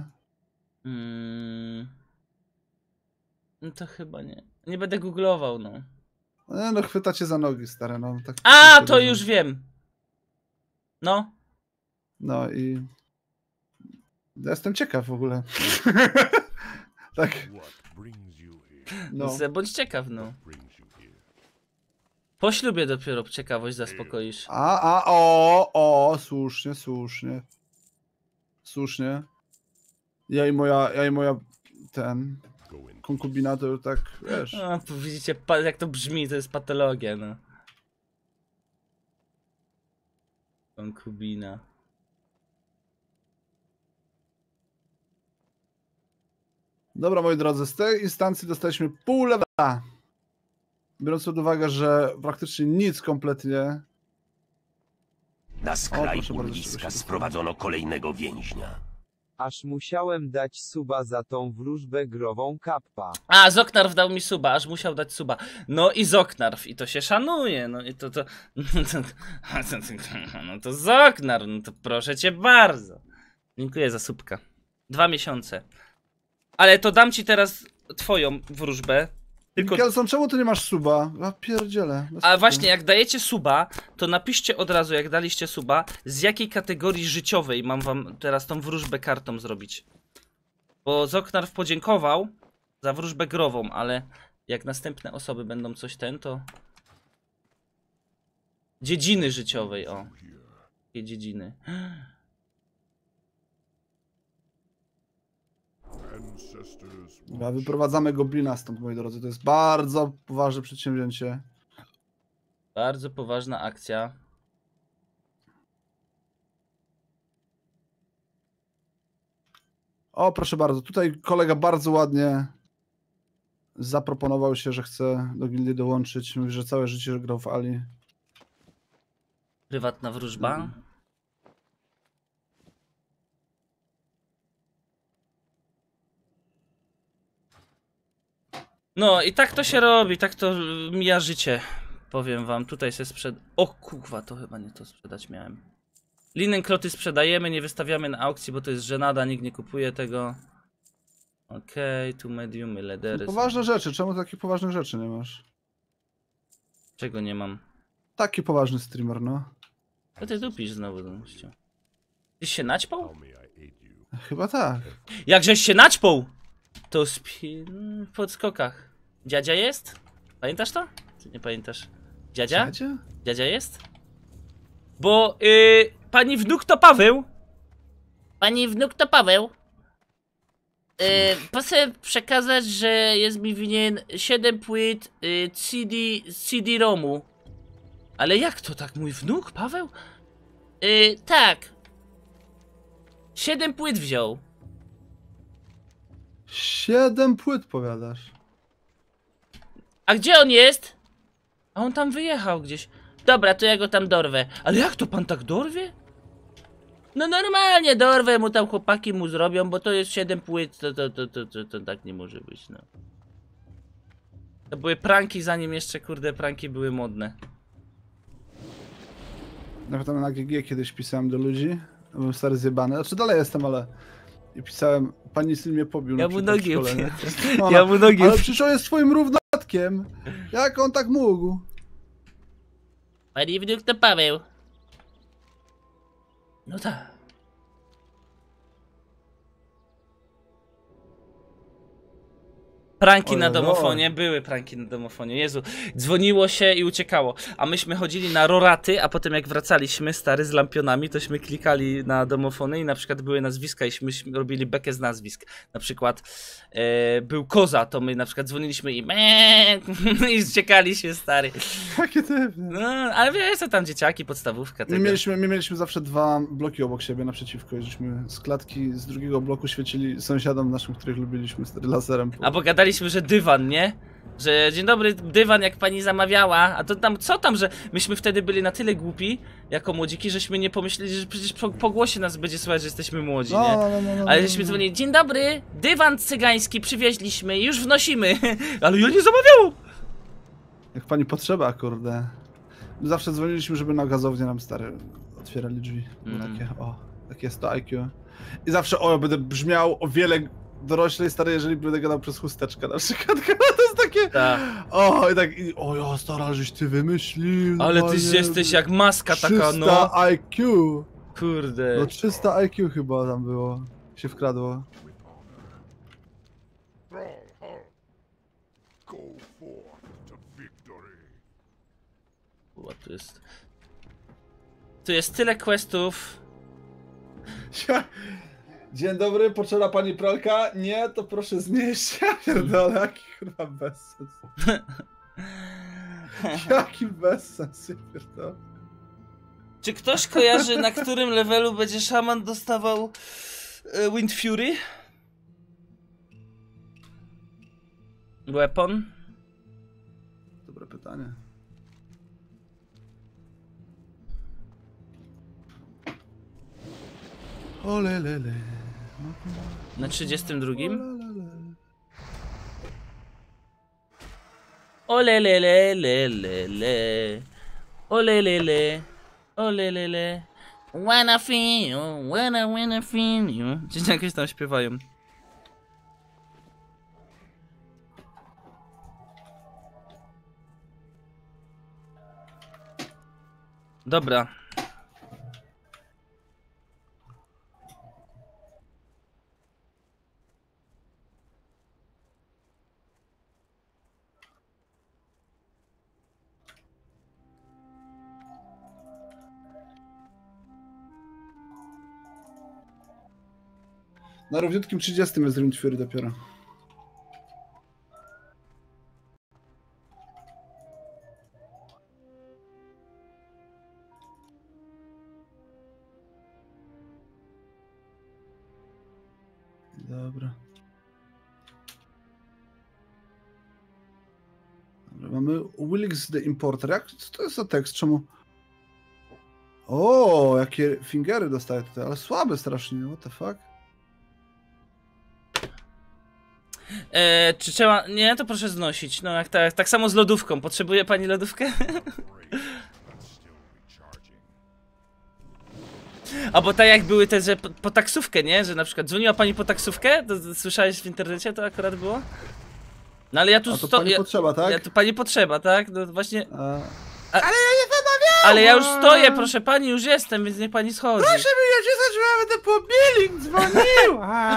No to chyba nie. Nie będę googlował, no. No chwyta cię za nogi, stare, no. Tak, A, tak to się już wiem. No. No i... Ja jestem ciekaw w ogóle. Tak. No. Bądź ciekaw, no. Po ślubie dopiero ciekawość zaspokoisz. Słusznie. Ja i moja konkubina to tak, wiesz. A, tu widzicie, jak to brzmi, to jest patologia, no. Konkubina. Dobra, moi drodzy, z tej instancji dostaliśmy pół levela. Biorąc pod uwagę, że praktycznie nic kompletnie. Na skraj proszę bardzo, urwiska żeby się sprowadzono kolejnego więźnia. Aż musiałem dać suba za tą wróżbę grową kappa. A, Zoknarf dał mi suba, aż musiał dać suba. No i Zoknarf, i to się szanuje, no i to... No to Zoknarf, no to proszę cię bardzo. Dziękuję za subka. 2 miesiące. Ale to dam ci teraz twoją wróżbę. Tylko... Kelson, czemu ty nie masz suba? Ja pierdzielę. A właśnie, jak dajecie suba, to napiszcie od razu, jak daliście suba, z jakiej kategorii życiowej mam wam teraz tą wróżbę kartą zrobić. Bo Zoknarf podziękował za wróżbę grową, ale jak następne osoby będą coś to... Dziedziny życiowej, o. Jakie dziedziny. Dobra, wyprowadzamy goblina stąd, moi drodzy. To jest bardzo poważne przedsięwzięcie. Bardzo poważna akcja. O, proszę bardzo. Tutaj kolega bardzo ładnie zaproponował się, że chce do gildii dołączyć. Mówi, że całe życie grał w Ali. Prywatna wróżba. No i tak to się robi, tak to mija życie. Powiem wam, tutaj się sprzed... O kurwa, to chyba nie to sprzedać miałem. Linen kloty sprzedajemy, nie wystawiamy na aukcji, bo to jest żenada, nikt nie kupuje tego. Okej, tu mediumy, ledery. Poważne rzeczy. Czemu takich poważnych rzeczy nie masz? Czego nie mam? Taki poważny streamer, no. Co ty tu pisz znowu, gościu? Tyś się naćpał? Chyba tak. Jakżeś się naćpał? To w podskokach. Dziadzia jest? Pamiętasz to? Czy nie pamiętasz? Dziadzia? Dziadzia? Dziadzia jest? Bo pani wnuk to Paweł. Pani wnuk to Paweł. Proszę przekazać, że jest mi winien 7 płyt CD-ROMu. Ale jak to tak? Mój wnuk, Paweł? Tak. 7 płyt wziął. 7 płyt, powiadasz. A gdzie on jest? A on tam wyjechał gdzieś. Dobra, to ja go tam dorwę. Ale jak to pan tak dorwie? No normalnie dorwę mu tam, chłopaki mu zrobią, bo to jest 7 płyt, to tak nie może być, no. To były pranki, zanim jeszcze, kurde, pranki były modne. Nawet tam na GG kiedyś pisałem do ludzi. Byłem stary zjebany. Znaczy dalej jestem, ale... I pisałem, pani syn mnie pobił. Ja na mu przykład w nogi szkole, nie? obcięłem. Ona, Ja mu nogi ale przecież on jest twoim równolatkiem. Jak on tak mógł? Pani wnuk to Paweł. No tak. Pranki na Ojej. domofonie, były pranki na domofonie, Jezu, dzwoniło się i uciekało, a myśmy chodzili na roraty, a potem jak wracaliśmy, stary, z lampionami, tośmy klikali na domofony i na przykład były nazwiska i myśmy robili bekę z nazwisk, na przykład był Koza, to my na przykład dzwoniliśmy i i uciekali się, stary, Jakie ty? no, ale wiesz, co tam dzieciaki, podstawówka, tego. My mieliśmy zawsze 2 bloki obok siebie naprzeciwko i żeśmy z klatki z drugiego bloku świecili sąsiadom naszym, których lubiliśmy, stary, laserem. A bo gadaliśmy, że dywan, nie? Że dzień dobry, dywan, jak pani zamawiała, a to tam, co tam, że myśmy wtedy byli na tyle głupi, jako młodziki, żeśmy nie pomyśleli, że przecież po głosie nas będzie słychać, że jesteśmy młodzi, nie? Ale żeśmy dzwonili, dzień dobry, dywan cygański przywieźliśmy, już wnosimy, ale ja nie zamawiałam! Jak pani potrzeba, kurde. My zawsze dzwoniliśmy, żeby na gazownię nam, stary, otwierali drzwi. Takie jest to IQ. I zawsze, będę brzmiał o wiele doroślej, stary, jeżeli będę gadał przez chusteczkę na przykład. To jest takie... Tak. Ja, stara, żeś ty wymyślił. Ale ty normalnie. jesteś jak maska taka, 300 no. IQ. Kurde. No 300 IQ chyba tam było. Się wkradło. Kurwa, tu jest tyle questów. Dzień dobry, potrzeba pani pralka? Nie, to proszę znieść. Ja pierdolę, jaki kurwa bezsens. Jaki bezsens, ja pierdolę. Czy ktoś kojarzy, na którym levelu będzie szaman dostawał Wind Fury? Weapon? Dobre pytanie. Olelele. Na 32? Olelelelelele. Olelele. Olelele. Wanna feel, wanna feel you. Gdzieś jakieś tam śpiewają. Dobra. Na równiutkim 30 jest Rune Fury dopiero. Dobra. Mamy Willix the Importer. Co to jest za tekst? Czemu? O, jakie fingery dostaję tutaj, ale słabe strasznie. What the fuck? Czy trzeba... Nie, to proszę znosić. No jak tak samo z lodówką. Potrzebuje pani lodówkę? Albo tak jak były te, że po taksówkę, nie? Że na przykład dzwoniła pani po taksówkę? To słyszałeś w internecie, to akurat było? No ale ja tu... A to pani potrzeba, tak? Ja tu pani potrzeba, tak? No właśnie... Ale ja nie zamawiałem! Ale ja już stoję, proszę pani, już jestem, więc niech pani schodzi. Proszę mi nie przyznać, że ja będę po billing dzwonił!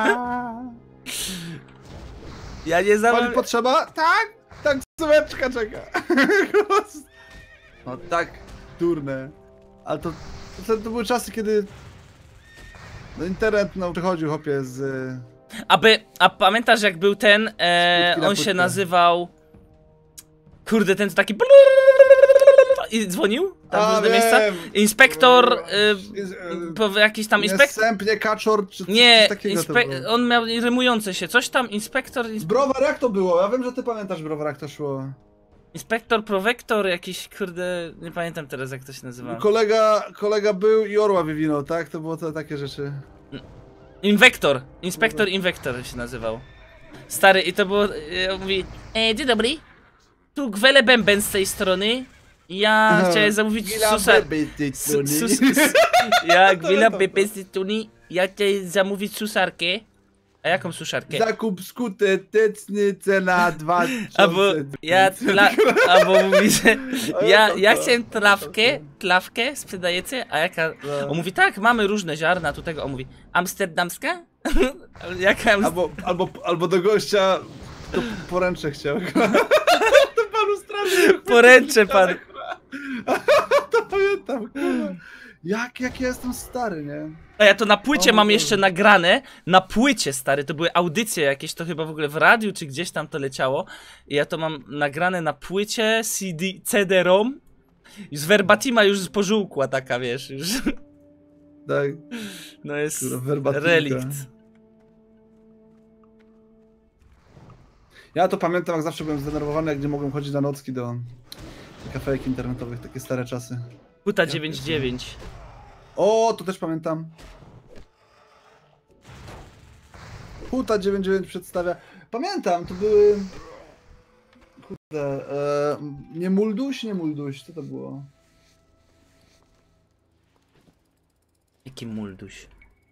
Ja nie Pani zamawiam... potrzeba? Tak? Tak, słóweczka czeka. No tak, durne. Ale to były czasy, kiedy... No internet przychodził, chłopie, z... A pamiętasz jak był ten, on się płytkę. nazywał... Kurde, ten co taki... I dzwonił? Tam w różne miejsca? Inspektor... jakiś tam inspektor... Niesępnie kaczor, czy Nie, coś takiego to było. on miał rymujące się, coś tam, inspektor... Browar, jak to było? Ja wiem, że ty pamiętasz, Browar, jak to szło. Inspektor, prowektor, jakiś, kurde, nie pamiętam teraz jak to się nazywa. Kolega był i orła wywinął, tak? To było takie rzeczy. Inwektor, inspektor inwektor się nazywał. Stary, i to było, mówi, dzień dobry, tu Gwele Bęben z tej strony. Ja chciałem zamówić ja Gwela Bęben z tej strony. Ja chciałem zamówić suszarkę. A jaką suszarkę? Zakup skuteczny, cena 2000. Albo mówi, że ja chciałem trawkę sprzedajecie, a jaka... On mówi, tak, mamy różne ziarna, tu tego, on mówi, amsterdamska? Jaka Albo do gościa, to poręcze chciał. To panu strasznie. Poręcze pan. To pamiętam, kurwa. Jak ja jestem stary, nie? A ja to na płycie mam jeszcze nagrane, na płycie, stary, to były audycje jakieś, to chyba w ogóle w radiu, czy gdzieś tam to leciało. I ja to mam nagrane na płycie, CD-ROM. Już z verbatima już pożółkła taka, wiesz, już. Tak. No jest Verbatimka. relikt. Ja to pamiętam, jak zawsze byłem zdenerwowany, jak nie mogłem chodzić na nocki do kafejek internetowych, takie stare czasy. Huta 99. O, to też pamiętam. Huta 99 przedstawia. Pamiętam, to były... Kurde, nie Mulduś, co to było? Jaki mulduś?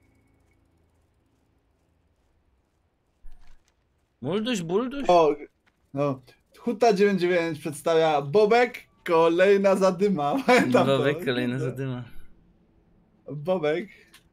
Mulduś, bulduś? O, no. Huta 99 przedstawia Bobek, kolejna zadyma. Pamiętam Bobek, to. kolejna zadyma. Bobek.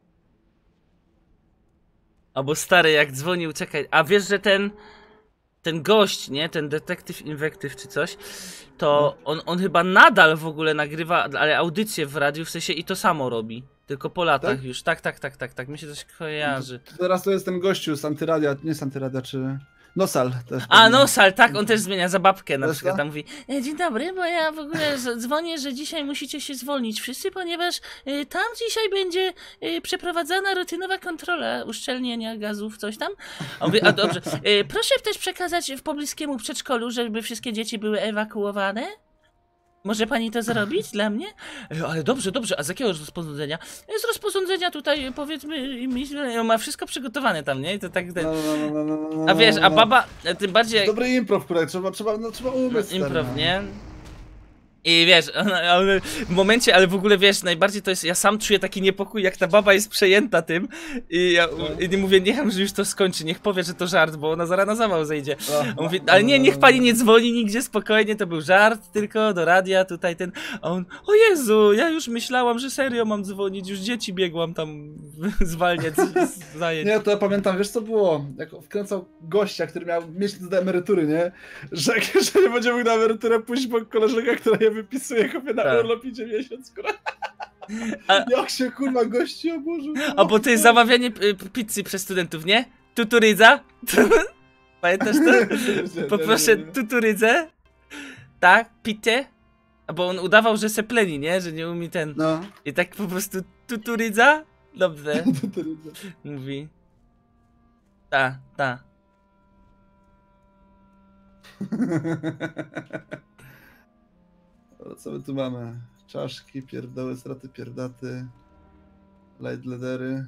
Albo stary, jak dzwonił, czekaj, a wiesz, że ten gość, nie, ten detektyw inwektyw czy coś, to on chyba nadal w ogóle nagrywa, ale audycję w radiu, w sensie i to samo robi, tylko po latach Tak? już, tak, mi się coś kojarzy. Teraz to jest ten gościu z Antyradia, nie z Antyradia, czy... Nosal też. A, Nosal, tak, on też zmienia zabawkę na Wiesz przykład, co? tam mówi, dzień dobry, bo ja w ogóle dzwonię, że dzisiaj musicie się zwolnić wszyscy, ponieważ tam dzisiaj będzie przeprowadzana rutynowa kontrola uszczelnienia gazów, coś tam. On mówi, a dobrze, proszę też przekazać w pobliskiemu przedszkolu, żeby wszystkie dzieci były ewakuowane. Może pani to zrobić dla mnie? Ale dobrze, a z jakiego rozporządzenia? Z rozporządzenia tutaj, powiedzmy, on ma wszystko przygotowane tam, nie? I to tak... No. A wiesz, a baba, tym bardziej jak... Dobry improv, które trzeba umyć. stary, Improv, no. nie? I wiesz, w momencie, ale w ogóle wiesz, najbardziej to jest, ja sam czuję taki niepokój, jak ta baba jest przejęta tym i ja nie mówię, niecham, że już to skończy, niech powie, że to żart, bo ona zaraz na zawał zejdzie. On mówi, ale nie, niech pani nie dzwoni nigdzie, spokojnie, to był żart, tylko do radia, tutaj ten, a on, o Jezu, ja już myślałam, że serio mam dzwonić, już dzieci biegłam tam zwalniać z zajęć. Nie, to ja pamiętam, wiesz co było? Jak wkręcał gościa, który miał miesiąc do emerytury, nie? Że nie będzie mógł na emeryturę pójść, bo koleżanka, która je wypisuje, kopie na Tak. urlop, idzie miesiąc, kurwa. Jak się kurwa gości oburzył. A bo to jest zamawianie pizzy przez studentów, nie? Tuturydza? Pamiętasz to? Poproszę tuturydzę. Tak, pizzę. Bo on udawał, że se pleni, nie? Że nie umie ten... No. I tak po prostu tuturydza? Dobrze. Mówi. Ta. Ale co my tu mamy? Czaszki, pierdoły, straty, pierdaty. Light leathery.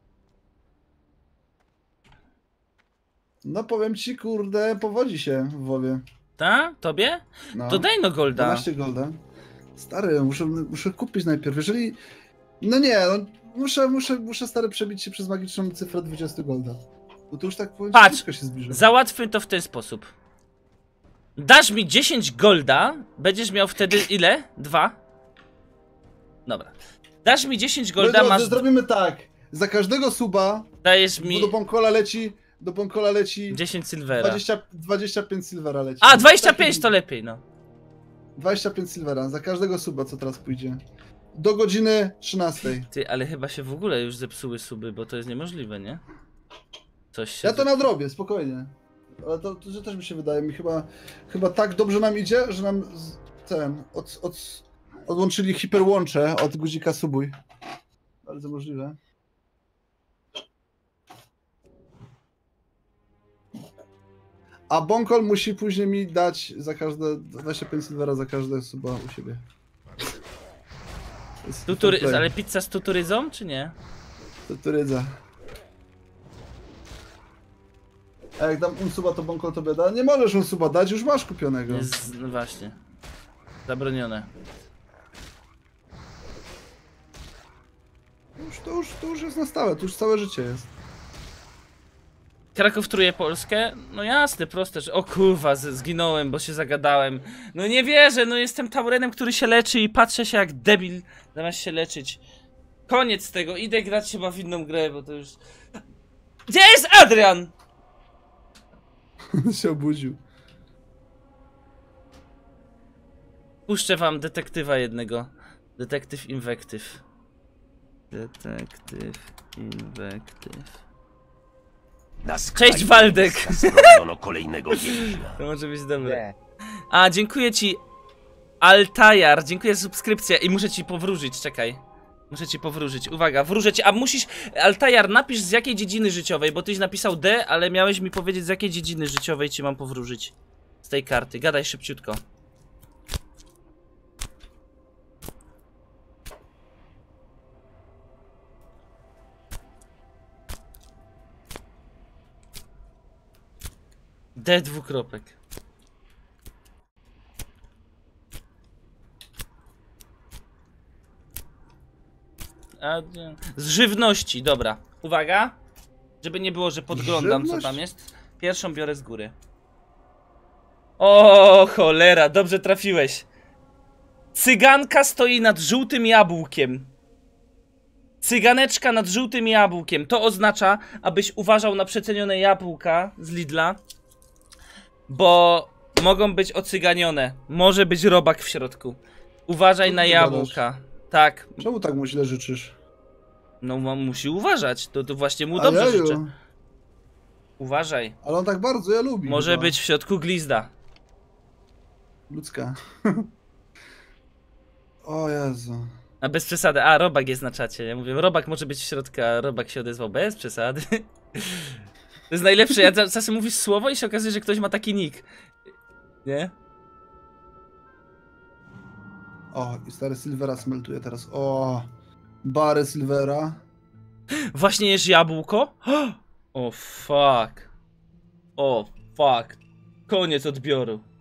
No powiem ci, kurde, powodzi się w WoWie. Ta? Tobie? No. To daj no golda. 12 golda. Stary, muszę kupić najpierw. Jeżeli... No nie, no, muszę stary przebić się przez magiczną cyfrę 20 golda. Bo to już tak powiem, Patrz, wszystko się zbliża. Załatwmy to w ten sposób. Dasz mi 10 golda, będziesz miał wtedy ile? 2? Dobra. Dasz mi 10 golda, Drodzy, masz... zrobimy tak. Za każdego suba Dajesz mi... do Bonkola leci 10 silvera. 25 silvera leci. A, 25 to lepiej, no. 25 silvera za każdego suba, co teraz pójdzie. Do godziny 13. Ty, ale chyba się w ogóle już zepsuły suby, bo to jest niemożliwe, nie? Coś się... Ja to nadrobię, spokojnie. Ale to że też mi się wydaje, chyba tak dobrze nam idzie, że nam odłączyli hiperłącze od guzika subuj. Bardzo możliwe. A Bonkol musi później mi dać za każde 25 silvera za każde suba u siebie. Ale pizza z tuturyzą, czy nie? Tuturydza. A jak dam unsuba, to Bonkol tobie da? Nie możesz unsuba dać, już masz kupionego. No właśnie. Zabronione. To już jest na stałe, to już całe życie jest. Kraków truje Polskę? No jasne, proste, że... O kurwa, zginąłem, bo się zagadałem. No nie wierzę, no jestem Taurenem, który się leczy i patrzę się jak debil, zamiast się leczyć. Koniec tego, idę grać chyba w inną grę, bo to już... Gdzie jest Adrian? się obudził. Puszczę wam detektywa jednego. Detektyw Inwektyw. Detektyw Inwektyw. Cześć Waldek! Sprawdzono kolejnego więźnia. To może być dobre. A, dziękuję ci Altajar, dziękuję za subskrypcję i muszę ci powróżyć, czekaj. Muszę ci powróżyć, uwaga, wróżę ci, a musisz, Altajar, napisz z jakiej dziedziny życiowej, bo tyś napisał D, ale miałeś mi powiedzieć z jakiej dziedziny życiowej ci mam powróżyć. Z tej karty, gadaj szybciutko. D dwukropek. Z żywności, dobra. Uwaga. Żeby nie było, że podglądam co tam jest. Pierwszą biorę z góry. O cholera, dobrze trafiłeś. Cyganka stoi nad żółtym jabłkiem. Cyganeczka nad żółtym jabłkiem. To oznacza, abyś uważał na przecenione jabłka z Lidla. Bo mogą być ocyganione. Może być robak w środku. Uważaj na jabłka. Tak. Czemu tak mu źle życzysz? No musi uważać. To właśnie mu dobrze życzę. Uważaj. Ale on tak bardzo lubi. Może chyba. być w środku glizda. Ludzka. O Jezu. A bez przesady. A, robak jest na czacie. Ja mówię, robak może być w środku, a robak się odezwał bez przesady. To jest najlepsze. Ja czasem mówisz słowo i się okazuje, że ktoś ma taki nick. Nie? O, i stary Silvera smeltuje teraz. O, bary Silvera. Właśnie jesz jabłko? O fuck. O fuck. Koniec odbioru.